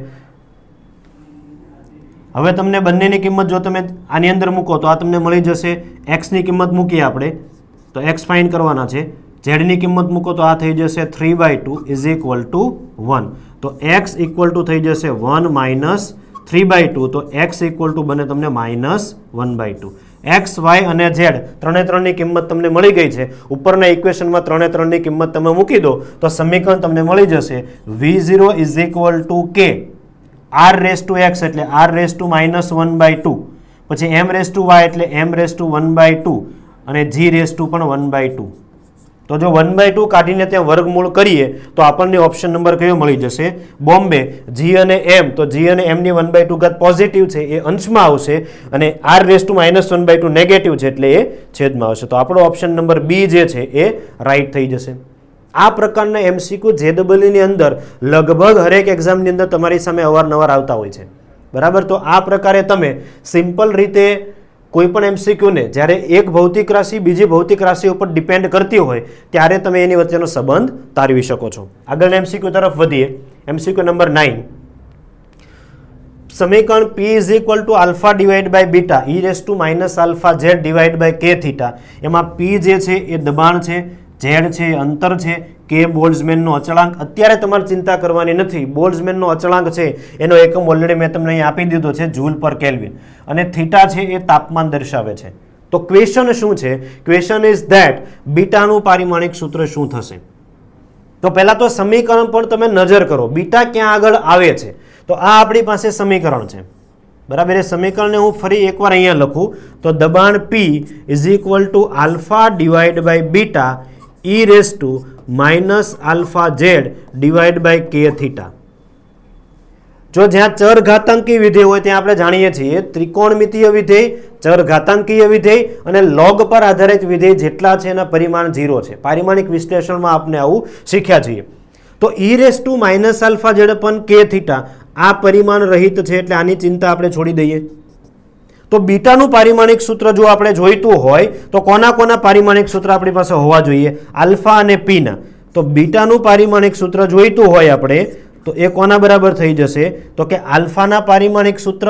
હવે તમને બંનેની કિંમત જો તમે આની અંદર મૂકો તો આ તમને મળી જશે. એક્સની કિંમત મૂકીએ આપણે તો એક્સ ફાઇન્ડ કરવાના છે. ઝેડની કિંમત મૂકો તો આ થઈ જશે three by two is equal to one. તો એક્સ ઇક્વલ ટુ થઈ જશે one minus three by two. તો એક્સ ઇક્વલ ટુ બને તમને minus one by two. X Y અને ઝેડ ત્રણે ત્રણની કિંમત તમને મળી ગઈ છે. ઉપરના ઇક્વેશનમાં ત્રણે ત્રણની કિંમત તમે મૂકી દો તો સમીકરણ તમને મળી જશે V zero is equal to કે આર રેસ ટુ એક્સ એટલે R raise to minus one by two. પછી એમ રેસ ટુ વાય એટલે M raise to one by two અને જી રેસ ટુ પણ વન બાય ટુ. તો જો one by two કાઢીને ત્યાં વર્ગમૂળ કરીએ તો આપણને ઓપ્શન નંબર કયો મળી જશે? બોમ્બે. જી અને એમ, તો જી અને એમની વન બાય ટુ ઘાત પોઝિટિવ છે એ અંશમાં આવશે અને R raise to minus one by two negative છે એટલે એ છેદમાં આવશે. તો આપણો ઓપ્શન નંબર બી જે છે એ રાઈટ થઈ જશે. આ પ્રકારના એમસીક્યુ જેડબલઈની અંદર લગભગ હરેક એક્ઝામની અંદર તમારી સામે અવારનવાર આવતા હોય છે. બરાબર. તો આ પ્રકારે તમે સિમ્પલ રીતે કોઈ પણ એમસીક્યુને જ્યારે એક ભૌતિક રાશિ બીજી ભૌતિક રાશિ ઉપર ડિપેન્ડ કરતી હોય ત્યારે તમે એની વચ્ચેનો સંબંધ તારવી શકો છો. આગળના એમસીક્યુ તરફ વધીએ. MCQ number nine. સમીકરણ P is equal to alpha divide by beta E raise to minus alpha Z divide by K theta. એમાં P જે છે એ દબાણ છે, ઝેડ છે એ અંતર છે, કે બોલ્ટ્ઝમેનનો અચળાંક. અત્યારે તમારે ચિંતા કરવાની નથી. બોલ્ટ્ઝમેનનો અચળાંક છે એનો એકમ ઓલરેડી મેં તમને અહીં આપી દીધો છે, જૂલ પર કેલ્વિન. અને થીટા છે એ તાપમાન દર્શાવે છે. તો ક્વેશ્ચન શું છે? ક્વેશ્ચન ઇઝ ધેટ બીટાનું પારિમાણિક સૂત્ર શું થશે? તો પહેલા તો સમીકરણ પણ તમે નજર કરો, બીટા ક્યાં આગળ આવે છે. તો આ આપણી પાસે સમીકરણ છે. બરાબર. એ સમીકરણને હું ફરી એકવાર અહીંયા લખું તો દબાણ P is equal to alpha divide by beta E raise to minus alpha Z divide by K theta. જો જ્યાં ચર ઘાતાંકી વિધેય હોય ત્યાં આપણે જાણીએ છીએ ત્રિકોણમિતીય વિધેય, ચર ઘાતાંકીય વિધેય અને લોગ પર આધારિત વિધેય જેટલા છે એના પરિમાણ ઝીરો છે. પારિમાણિક વિશ્લેષણમાં આપણે આવું શીખ્યા છીએ. તો E raise to minus alpha Z upon K theta આ પરિમાણ રહિત છે એટલે આની ચિંતા આપણે છોડી દઈએ. તો બીટાનું પારિમાણિક સૂત્ર જો આપણે જોઈતું હોય તો કોના કોના પારિમાણિક સૂત્ર આપણી પાસે હોવા જોઈએ? આલ્ફા અને પીના. તો બીટાનું પારિમાણિક સૂત્ર જોઈતું હોય આપણે તો એ કોના બરાબર થઈ જશે? તો કે આલ્ફાના પારિમાણિક સૂત્ર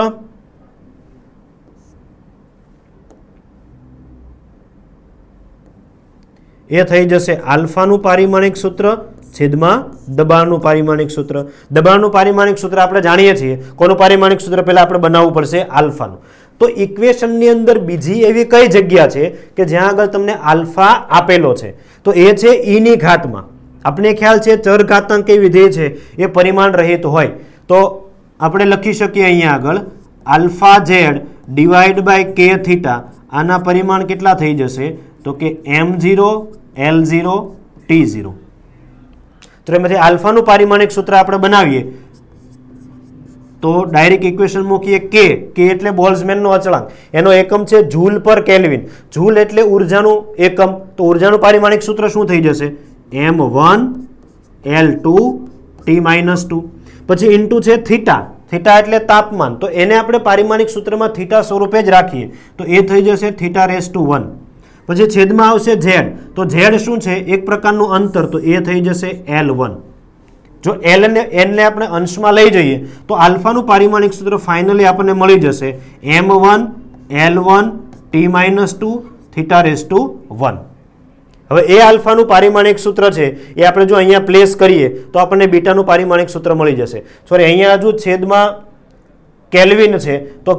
એ થઈ જશે આલ્ફાનું પારિમાણિક સૂત્ર છેદમાં દબાણનું પારિમાણિક સૂત્ર. દબાણનું પારિમાણિક સૂત્ર આપણે જાણીએ છીએ. કોનું પારિમાણિક સૂત્ર પહેલા આપણે બનાવવું પડશે? આલ્ફાનું. તો ઇક્વેશનની અંદર બીજી એવી કઈ જગ્યા છે કે જ્યાં આગળ તમને આલ્ફા આપેલો છે? તો એ છે ઈની ઘાતમાં. આપણે ખ્યાલ છે ચર ઘાતાંકી વિધેય છે એ પરિમાણ રહિત હોય તો આપણે લખી શકીએ અહીંયા આગળ alpha Z divide by K theta. આના પરિમાણ કેટલા થઈ જશે? તો કે M zero L zero T zero. તો એમાંથી આલ્ફાનું પારિમાણિક સૂત્ર આપણે બનાવીએ તો ડાયરેક્ટ ઇક્વેશન મૂકીએ કે કે એટલે બોલ્ટ્ઝમેનનો અચળાંક. એનો એકમ છે જૂલ પર કેલ્વિન. જૂલ એટલે ઉર્જાનું એકમ. તો ઉર્જાનું પારિમાણિક સૂત્ર શું થઈ જશે? M one L two T minus two. પછી ઇન્ટુ છે થીટા. થીટા એટલે તાપમાન. તો એને આપણે પારિમાણિક સૂત્રમાં થીટા સ્વરૂપે જ રાખીએ તો એ થઈ જશે થીટા રેસ ટુ વન. પછી છેદમાં આવશે ઝેડ. તો ઝેડ શું છે? એક પ્રકારનું અંતર. તો એ થઈ જશે એલ વન. જો એલ ને એન ને આપણે અંશમાં લઈ જઈએ તો આલ્ફાનું પારિમાણિક સૂત્ર ફાઇનલી આપણને મળી જશે M one L one T minus two theta raise to one. હવે એ આલ્ફાનું પારિમાણિક સૂત્ર છે એ આપણે જો અહીંયા પ્લેસ કરીએ તો આપણને બીટાનું પારિમાણિક સૂત્ર મળી જશે. સોરી, અહીંયા હજુ છેદમાં કેલ્વિન છે તો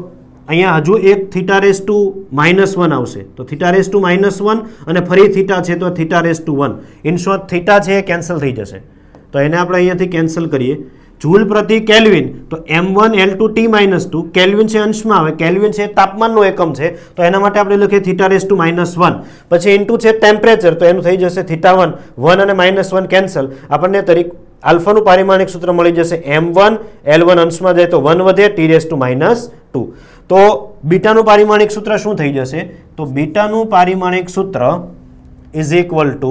અહીંયા હજુ એક theta raise to minus one આવશે, તો theta raise to minus one અને ફરી થીટા છે તો theta raise to one. In short theta છે એ કેન્સલ થઈ જશે, તો એને આપણે અહીંયાથી કેન્સલ કરીએ. જૂલ પ્રતિ કેલ્વિન, તો M one L two T minus two, kelvin છે અંશમાં આવે, કેલ્વિન છે તાપમાનનો એકમ છે, તો એના માટે આપણે લખીએ theta raise to minus one. પછી ઇન્ટુ છે ટેમ્પરેચર, તો એનું થઈ જશે થીટા વન, વન અને માઇનસ વન કેન્સલ, આપણને તરીક આલ્ફાનું પારિમાણિક સૂત્ર મળી જશે એમ વન, એલ વન અંશમાં જાય તો વન વધે, T raise to minus two. તો બીટાનું પારિમાણિક સૂત્ર શું થઈ જશે? તો બીટાનું પારિમાણિક સૂત્ર ઇઝ ઇક્વલ ટુ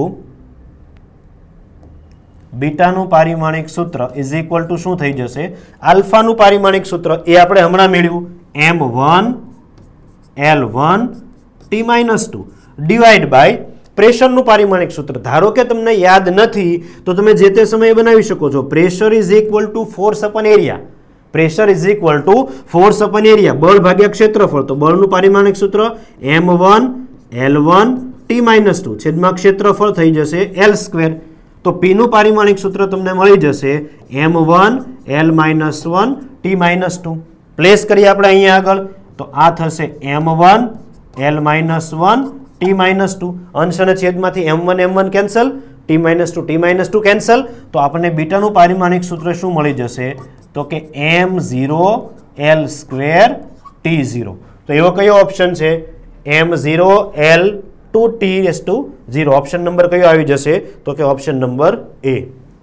બીટાનું પારિમાણિક સૂત્ર ઇઝ ઇક્વલ ટુ શું થઈ જશે? આલ્ફાનું પારિમાણિક સૂત્ર એ આપણે હમણાં મેળવ્યું M one L one T minus two divide by પ્રેશરનું પારિમાણિક સૂત્ર. ધારો કે તમને યાદ નથી તો તમે જે તે સમયે બનાવી શકો છો. Pressure is equal to force upon area. Pressure is equal to force upon area, બળ ભાગ્યા ક્ષેત્રફળ. તો બળનું પારિમાણિક સૂત્ર M one L one T minus two છેદમાં ક્ષેત્રફળ થઈ જશે એલ સ્ક્વેર. તો પી નું પારિમાણિક સૂત્ર તમને મળી જશે M one L minus one T minus two. Place કરીએ આપણે અહીંયા આગળ, તો આ થશે M one L minus one T minus two. અંશ અને છેદમાંથી M one M one cancel, T minus two T minus two cancel. તો આપણને બીટાનું પારિમાણિક સૂત્ર શું મળી જશે? તો કે M zero L square T zero. તો એવો કયો ઓપ્શન છે? M zero L two T raise to zero. Option number કયો આવી જશે? તો કે option number A.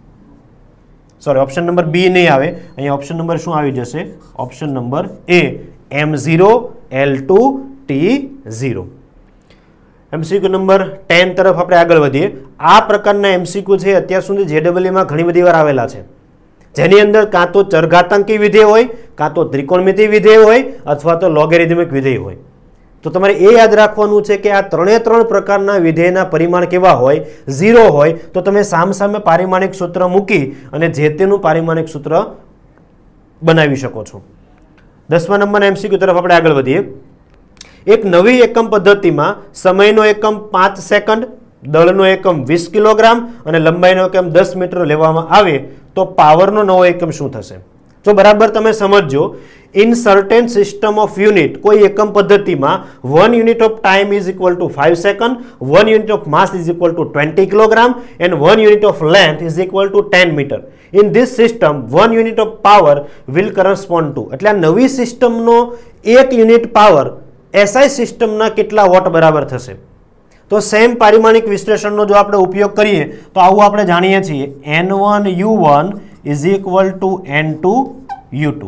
Sorry, option number B નહીં આવે, અહીંયા ઓપ્શન નંબર શું આવી જશે? Option number A, M zero L two T zero. MCQ number ten તરફ આપણે આગળ વધીએ. આ પ્રકારના એમસીક્યુ છે અત્યાર સુધી જેડબલઈમાં ઘણી બધી વાર આવેલા છે, જેની અંદર કાં તો ચરઘાતાંકી વિધેય હોય, કાં તો ત્રિકોણમિતિ વિધેય હોય, અથવા તો લોગેરિધમિક વિધેય હોય. તો તમારે એ યાદ રાખવાનું છે કે આ ત્રણે ત્રણ પ્રકારના વિધેયના પરિમાણ કેવા હોય? ઝીરો હોય. તો તમે સામસામે પારિમાણિક સૂત્ર મૂકી અને જે તેનું પારિમાણિક સૂત્ર બનાવી શકો છો. દસમા નંબરના એમસીક્યુ તરફ આપણે આગળ વધીએ. એક નવી એકમ પદ્ધતિમાં સમયનો એકમ પાંચ સેકન્ડ, દળનો એકમ વીસ કિલોગ્રામ અને લંબાઈનો એકમ દસ મીટર લેવામાં આવે તો પાવરનો નવો એકમ શું થશે? જો બરાબર તમે સમજજો, in certain system of unit, કોઈ એકમ પદ્ધતિમાં one unit of time is equal to five second, one unit of mass is equal to twenty kilogram and one unit of length is equal to ten metre. In this system one unit of power will correspond to. એટલે આ નવી સિસ્ટમનો એક unit power SI સિસ્ટમના કેટલા vote બરાબર થશે? તો સેમ પારિમાણિક વિશ્લેષણનો જો આપણે ઉપયોગ કરીએ તો આવું આપણે જાણીએ છીએ N one U one is equal to N two U two.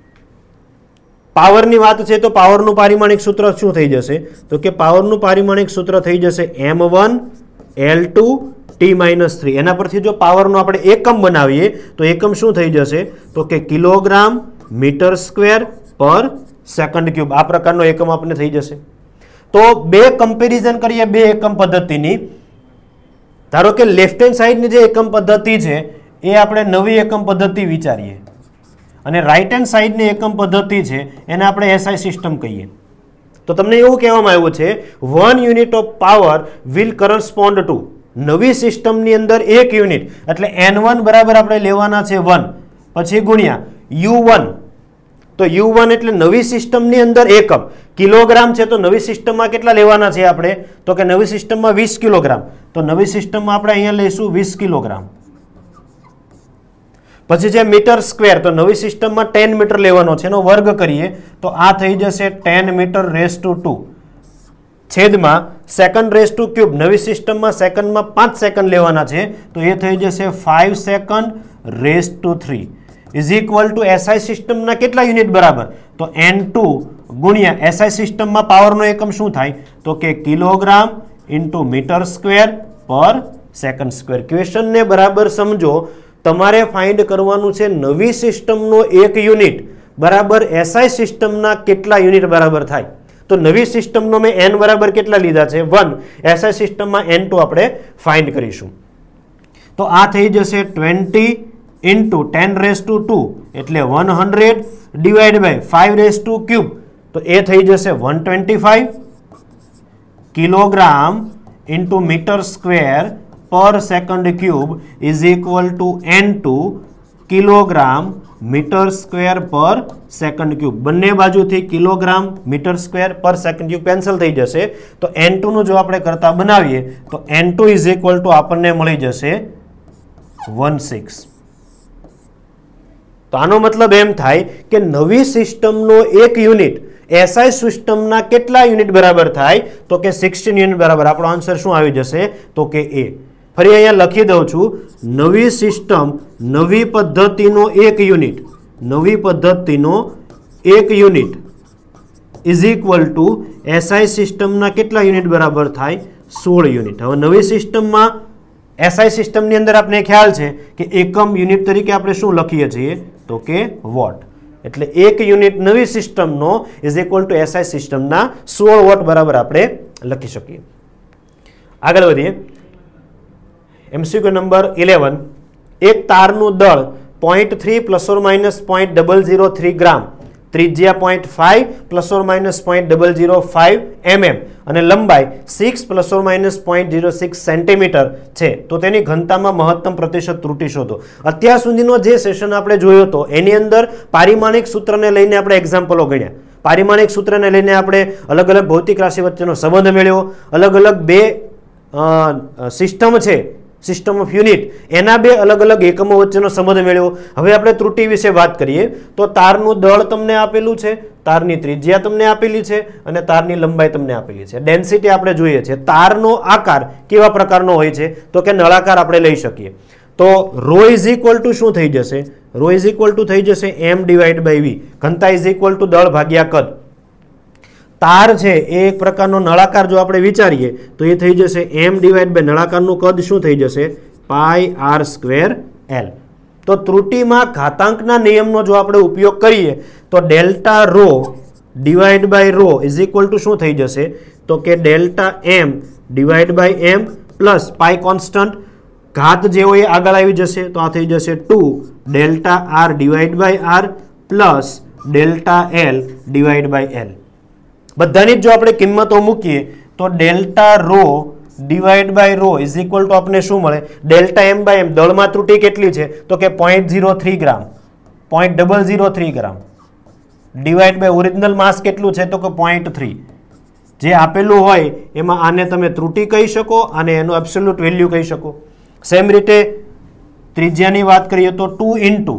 પાવરની વાત છે તો પાવરનું પારિમાણિક સૂત્ર શું થઈ જશે? તો કે પાવરનું પારિમાણિક સૂત્ર થઈ જશે M one L two T minus three. એના પરથી જો પાવરનો આપણે એકમ બનાવીએ તો એકમ શું થઈ જશે? તો કે kilogram metre square per second cube. આ પ્રકારનો એકમ આપણે થઈ જશે. તો બે કમ્પેરિઝન કરીએ બે એકમ પદ્ધતિની. ધારો કે લેફ્ટ હેન્ડ સાઈડની જે એકમ પદ્ધતિ છે એ આપણે નવી એકમ પદ્ધતિ વિચારીએ અને રાઈટ હેન્ડ સાઈડની એકમ પદ્ધતિ છે એને આપણે એસઆઈ સિસ્ટમ કહીએ. તો તમને એવું કહેવામાં આવ્યું છે one unit of power will correspond to. નવી સિસ્ટમની અંદર એક યુનિટ એટલે એન વન બરાબર આપણે લેવાના છે વન, પછી ગુણ્યા યુ વન. તો યુ વન એટલે નવી સિસ્ટમની અંદર એકમ. કિલોગ્રામ છે તો નવી સિસ્ટમમાં કેટલા લેવાના છે આપણે? તો કે નવી સિસ્ટમમાં વીસ કિલોગ્રામ. તો નવી સિસ્ટમમાં આપણે અહીંયા લઈશું વીસ કિલોગ્રામ. પછી છે મીટર સ્ક્વેર, તો નવી સિસ્ટમમાં ટેન મીટર લેવાનો છે, એનો વર્ગ કરીએ તો આ થઈ જશે ten metre raise to two છેદમાં સેકન્ડ રેસ ટુ ક્યુબ. નવી સિસ્ટમમાં સેકન્ડમાં પાંચ સેકન્ડ લેવાના છે તો એ થઈ જશે five second raise to three is equal to SI સિસ્ટમના કેટલા યુનિટ બરાબર? તો એન ટુ ગુણ્યા એસઆઈ સિસ્ટમમાં પાવરનો એકમ શું થાય? તો કે kilogram into metre square per second square. ક્વેશ્ચનને બરાબર સમજો. તમારે ફાઇન્ડ કરવાનું છે નવી સિસ્ટમનો એક યુનિટ બરાબર એસઆઈ સિસ્ટમના કેટલા યુનિટ બરાબર થાય. તો નવી સિસ્ટમનો મેં એન બરાબર કેટલા લીધા છે? વન. એસઆઈ સિસ્ટમમાં એન ટુ આપણે ફાઇન્ડ કરીશું. તો આ થઈ જશે twenty into ten raise to two two one hundred divide by five raise to cube. તો એ થઈ જશે one twenty five kilogram into metre square per second cube is equal to N two kilogram metre square per second cube. બંને બાજુથી kilogram metre square per second cube cancel થઈ જશે. તો N two નું જો આપણે કરતા બનાવીએ તો N two is equal to આપણને મળી જશે વન સિક્સ. તો આનો મતલબ એમ થાય કે નવી સિસ્ટમનો એક યુનિટ એસઆઈ સિસ્ટમના કેટલા યુનિટ બરાબર થાય તો કે સિક્સટીન યુનિટ બરાબર. આપણો આન્સર શું આવી જશે તો કે એ. ફરી અહીંયા લખી દઉં છું, નવી સિસ્ટમ નવી પદ્ધતિનો એક યુનિટ નવી પદ્ધતિનો એક unit is equal to SI સિસ્ટમના કેટલા યુનિટ બરાબર થાય સોળ યુનિટ. હવે નવી સિસ્ટમમાં એસઆઈ સિસ્ટમની અંદર આપણે ખ્યાલ છે કે એકમ યુનિટ તરીકે આપણે શું લખીએ છીએ તો કે વોટ. એટલે એક યુનિટ નવી સિસ્ટમનો ઇઝ ઇક્વલ ટુ એસઆઈ સિસ્ટમના સોળ વોટ બરાબર આપણે લખી શકીએ. આગળ વધીએ. MCQ number eleven. એક તારનું દળ point three plus or minus point double zero three gram, ત્રિજ્યા point five plus or minus point double zero five mm અને લંબાઈ six plus or minus point zero six centimetre છે. તો તેની ઘનતામાં મહત્તમ પ્રતિશત ત્રુટિ શોધો. અત્યાર સુધીનો જે સેશન આપણે જોયો હતો એની અંદર પારિમાણિક સૂત્રને લઈને આપણે એક્ઝામ્પલો ગણ્યા. પારિમાણિક સૂત્રને લઈને આપણે અલગ અલગ ભૌતિક રાશિ વચ્ચેનો સંબંધ મેળવ્યો. અલગ અલગ બે સિસ્ટમ છે, સિસ્ટમ ઓફ યુનિટ, એના બે અલગ અલગ એકમો વચ્ચેનો સંબંધ મેળવ્યો. હવે આપણે ત્રુટિ વિશે વાત કરીએ તો તારનું દળ તમને આપેલું છે, તારની ત્રિજ્યા તમને આપેલી છે અને તારની લંબાઈ તમને આપેલી છે. ડેન્સિટી આપણે જોઈએ છે. તારનો આકાર કેવા પ્રકારનો હોય છે તો કે નળાકાર આપણે લઈ શકીએ. તો રો ઇઝ ઇક્વલ ટુ શું થઈ જશે? રો ઇઝ ઇક્વલ ટુ થઈ જશે એમ ડિવાઈડ બાય વી. ઘનતા ઇઝ ઇક્વલ ટુ દળ ભાગ્યા કદ. તાર છે એ એક પ્રકારનો નળાકાર જો આપણે વિચારીએ તો એ થઈ જશે એમ ડિવાઈડ બાય નળાકારનું કદ શું થઈ જશે પાઈ આર સ્ક્વેર એલ. તો ત્રુટિમાં ઘાતાંકના નિયમનો જો આપણે ઉપયોગ કરીએ તો delta rho divide by rho is equal to શું થઈ જશે તો કે delta M divide by M plus pi constant. ઘાત જે હોય એ આગળ આવી જશે તો આ થઈ જશે two delta R divide by R plus delta L divide by L. બધાની જો આપણે કિંમતો મૂકીએ તો delta rho divide by rho is equal to આપણે શું મળે ડેલ્ટા એમ બાય એમ. દળમાં ત્રુટિ કેટલી છે તો કે point zero three gram, point double zero three gram divide by original mass કેટલું છે તો કે પોઈન્ટ થ્રી. જે આપેલું હોય એમાં આને તમે ત્રુટિ કહી શકો અને એનું એબ્સોલ્યુટ વેલ્યુ કહી શકો. સેમ રીતે ત્રિજ્યાની વાત કરીએ તો ટુ ઇન્ટુ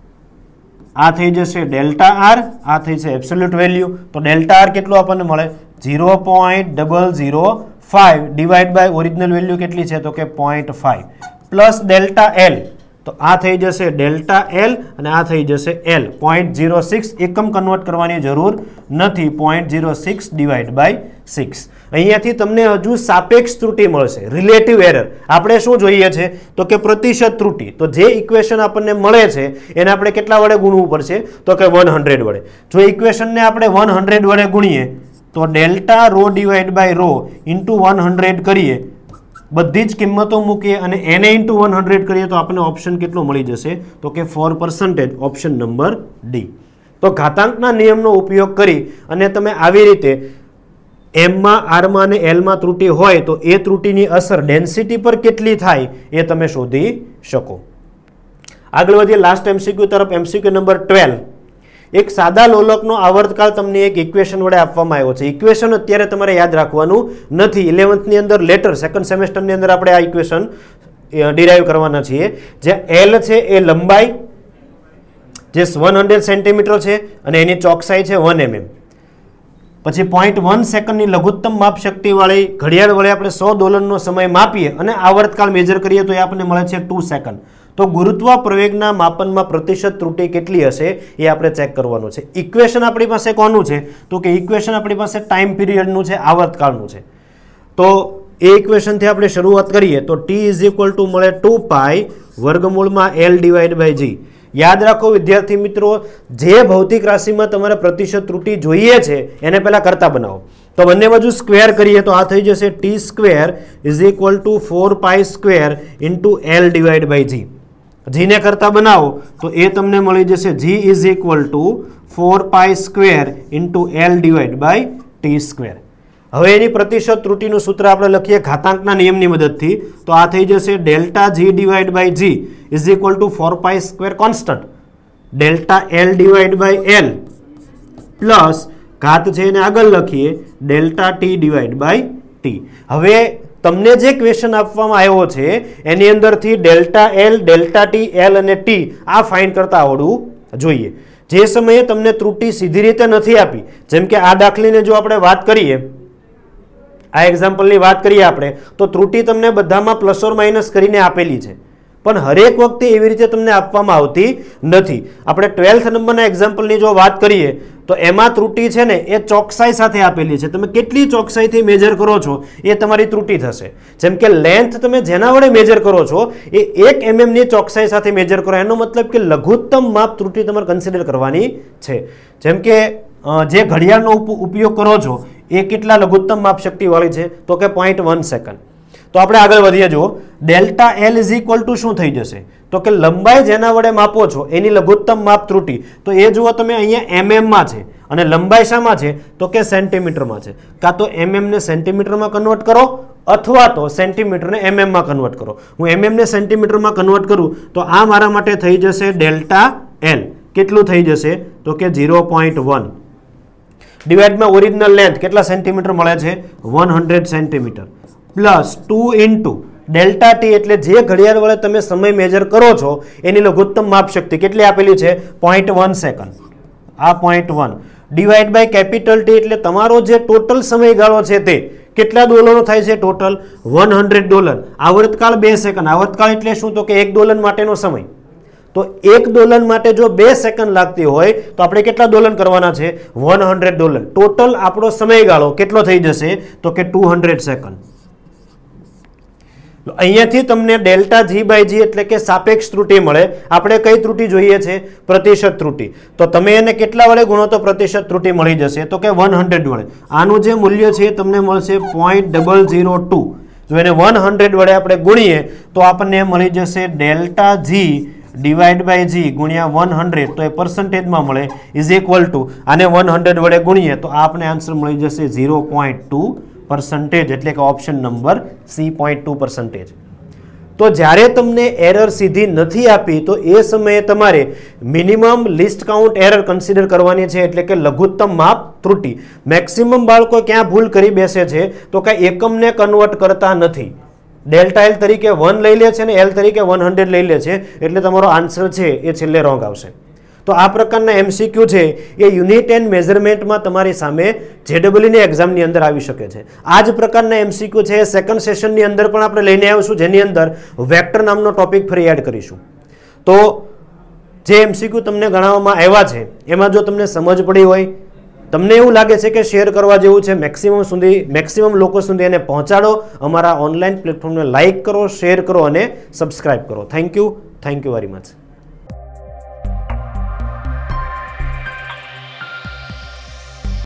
આ થઈ જશે ડેલ્ટા આર, આ થઈ છે એબ્સોલ્યુટ વેલ્યુ. તો ડેલ્ટા આર કેટલું આપણને મળે zero point double zero five divide by original value કેટલી છે તો કે point five plus delta L. તો આ થઈ જશે ડેલ્ટા એલ અને આ થઈ જશે એલ. પોઈન્ટ ઝીરો સિક્સ એકમ કન્વર્ટ કરવાની જરૂર નથી, point zero six divide by six. અહીંયાથી તમને હજુ સાપેક્ષ ત્રુટિ મળશે, રિલેટિવ એરર. આપણે શું જોઈએ છે તો કે પ્રતિશત ત્રુટિ. તો જે ઇક્વેશન આપણને મળે છે એને આપણે કેટલા વડે ગુણવું પડશે તો કે વન હંડ્રેડ વડે. જો ઇક્વેશનને આપણે વન હંડ્રેડ વડે ગુણીએ તો delta rho divide by rho into one hundred કરીએ, બધી જ કિંમતો મૂકીએ અને એને ઇન્ટુ વન હંડ્રેડ કરીએ તો આપણને ઓપ્શન કેટલો મળી જશે તો કે four percentage, option number D. તો ઘાતાંકના નિયમનો ઉપયોગ કરી અને તમે આવી રીતે એમમાં આરમાં અને એલમાં ત્રુટિ હોય તો એ ત્રુટિની અસર ડેન્સિટી પર કેટલી થાય એ તમે શોધી શકો. આગળ વધીએ લાસ્ટ એમસીક્યુ તરફ. MCQ number twelve. એક સાદા લોલકનો આવર્તકાળ તમને એક ઇક્વેશન વડે આપવામાં આવ્યો છે. ઇક્વેશન અત્યારે તમારે યાદ રાખવાનું નથી. ઇલેવન્થની અંદર લેટર સેકન્ડ સેમેસ્ટરની અંદર આપણે આ ઇક્વેશન ડિરાઈવ કરવાના છીએ. જે એલ છે એ લંબાઈ જે વન હંડ્રેડ સેન્ટીમીટર છે અને એની ચોકસાઈ છે વન એમએમ. પછી પોઈન્ટ વન સેકન્ડની લઘુત્તમ માપ શક્તિવાળી ઘડિયાળ વડે આપણે સો ડોલરનો સમય માપીએ અને આવર્તકાળ મેજર કરીએ તો એ આપણને મળે છે ટુ સેકન્ડ. તો ગુરુત્વ પ્રવેગના માપનમાં પ્રતિશત ત્રુટિ કેટલી હશે એ આપણે ચેક કરવાનું છે. ઇક્વેશન આપણી પાસે કોનું છે તો કે ઇક્વેશન આપણી પાસે ટાઈમ પીરિયડનું છે, આવર્તકાળનું છે. તો એ ઇક્વેશનથી આપણે શરૂઆત કરીએ તો ટી ઇઝ ઇક્વલ ટુ મળે ટુ પાઈ વર્ગમૂળમાં એલ ડિવાઈડ બાય જી. યાદ રાખો વિદ્યાર્થી મિત્રો, જે ભૌતિક રાશિમાં તમારે પ્રતિશત ત્રુટિ જોઈએ છે એને પહેલાં કરતા બનાવો. તો બંને બાજુ સ્ક્વેર કરીએ તો આ થઈ જશે T square is equal to four pi square into L divide by G. જીને કરતા બનાવો તો એ તમને મળી જશે G is equal to four pi square into L divide by T square. હવે એની પ્રતિશત ત્રુટિનું સૂત્ર આપણે લખીએ ઘાતાંકના નિયમની મદદથી. તો આ થઈ જશે delta G divide by G is equal to four pi square constant. Delta L divide by L plus ઘાત છે એને આગળ લખીએ delta T divide by T. હવે તમને જે ક્વેશ્ચન આપવામાં આવ્યો છે એની અંદરથી delta L, delta T, L અને ટી આ ફાઇન્ડ કરતા આવડવું જોઈએ. જે સમયે તમને ત્રુટિ સીધી રીતે નથી આપી, જેમ કે આ દાખલીને જો આપણે વાત કરીએ, આ એક્ઝામ્પલની વાત કરીએ આપણે, તો ત્રુટિ તમને બધામાં પ્લસ ઓર માઇનસ કરીને આપેલી છે, પણ હરેક વખતે એવી રીતે તમને આપવામાં આવતી નથી. આપણે ટ્વેલ્થ નંબરના એક્ઝામ્પલની જો વાત કરીએ તો એમાં ત્રુટિ છે ને એ ચોકસાઈ સાથે આપેલી છે. તમે કેટલી ચોકસાઈથી મેજર કરો છો એ તમારી ત્રુટિ થશે. જેમ કે લેન્થ તમે જેના વડે મેજર કરો છો એ એક એમએમની ચોકસાઈ સાથે મેજર કરો, એનો મતલબ કે લઘુત્તમ માપ ત્રુટિ તમારે કન્સિડર કરવાની છે. જેમ કે જે ઘડિયાળનો ઉપયોગ કરો છો એ કેટલા લઘુત્તમ માપ શક્તિવાળી છે, તો કે પોઈન્ટ વન સેકન્ડ. તો આપણે આગળ વધીએ. જુઓ, delta L is equal to શું થઈ જશે, તો કે લંબાઈ જેના વડે માપો છો એની લઘુત્તમ માપ ત્રુટિ. તો એ જુઓ તમે અહીંયા એમએમમાં છે અને લંબાઈ શામાં છે, તો કે સેન્ટીમીટરમાં છે. કાં તો એમએમ ને સેન્ટીમીટરમાં કન્વર્ટ કરો અથવા તો સેન્ટીમીટરને એમએમમાં કન્વર્ટ કરો. હું એમએમ ને સેન્ટીમીટરમાં કન્વર્ટ કરું તો આ મારા માટે થઈ જશે ડેલ્ટા એલ. કેટલું થઈ જશે, તો કે ઝીરો પોઈન્ટ વન ડિવાઈડમાં ઓરિજિનલ લેન્થ કેટલા સેન્ટીમીટર મળે છે, one hundred centimetre plus two into delta T એટલે જે ઘડિયાળ વડે તમે સમય મેજર કરો છો એની લઘુત્તમ માપ શક્તિ કેટલી આપેલી છે, પોઈન્ટ વન સેકન્ડ. આ point one divide by capital T એટલે તમારો જે ટોટલ સમયગાળો છે તે કેટલા ડોલરો થાય છે, ટોટલ વન હંડ્રેડ ડોલર. આવર્તકાળ બે સેકન્ડ. આવર્તકાળ એટલે શું, તો કે એક ડોલન માટેનો સમય. તો એક ડોલન માટે જો બે સેકન્ડ લાગતી હોય તો આપણે કેટલા ડોલન કરવાના છે, વન હંડ્રેડ ડોલન. ટોટલ આપણો સમયગાળો કેટલો થઈ જશે, તો કે ટુ હંડ્રેડ સેકન્ડ. અહીંયાથી તમને ડેલ્ટા જી બાય જી એટલે કે સાપેક્ષ ત્રુટિ મળે. આપણે કઈ ત્રુટિ જોઈએ છે, પ્રતિશત ત્રુટિ. તો તમે એને કેટલા વડે ગુણો તો પ્રતિશત ત્રુટિ મળી જશે, તો કે વન હંડ્રેડ વડે. આનું જે મૂલ્ય છે તમને મળશે પોઈન્ટ ડબલ ઝીરો ટુ. જો એને વન હંડ્રેડ વડે આપણે ગુણીએ તો આપણને મળી જશે delta G divide by G ગુણ્યા વન હંડ્રેડ, તો એ પર્સન્ટેજમાં મળે ઇઝ ઇક્વલ ટુ આને વન હંડ્રેડ વડે ગુણીએ તો આપણે આન્સર મળી જશે ઝીરો પોઈન્ટ ટુ પર્સન્ટેજ, એટલે કે option number C point two percentage. તો જ્યારે તમને એરર સીધી નથી આપી તો એ સમયે તમારે minimum least count error consider કરવાની છે, એટલે કે લઘુત્તમ માપ ત્રુટિ. મેક્સિમમ બાળકો ક્યાં ભૂલ કરી બેસે છે, તો કે એકમને કન્વર્ટ કરતા નથી. ડેલ્ટા એલ તરીકે વન લઈ લે છે ને એલ તરીકે વન હંડ્રેડ લઈ લે છે, એટલે તમારો આન્સર છે એ છેલ્લે રોંગ આવશે. તો આ પ્રકારના એમસીક્યુ છે એ યુનિટ એન્ડ મેઝરમેન્ટમાં તમારી સામે જેડબલઈની એક્ઝામની અંદર આવી શકે છે. આ જ પ્રકારના એમસીક્યુ છે એ સેકન્ડ સેશનની અંદર પણ આપણે લઈને આવીશું, જેની અંદર વેક્ટર નામનો ટોપિક ફરી એડ કરીશું. તો જે એમસીક્યુ તમને ગણાવવામાં આવ્યા છે એમાં જો તમને સમજ પડી હોય, તમને એવું લાગે છે કે શેર કરવા જેવું છે, મેક્સિમમ સુધી મેક્સિમમ લોકો સુધી એને પહોંચાડો. અમારા ઓનલાઈન પ્લેટફોર્મને લાઇક કરો, શેર કરો અને સબસ્ક્રાઇબ કરો. Thank you thank you very much.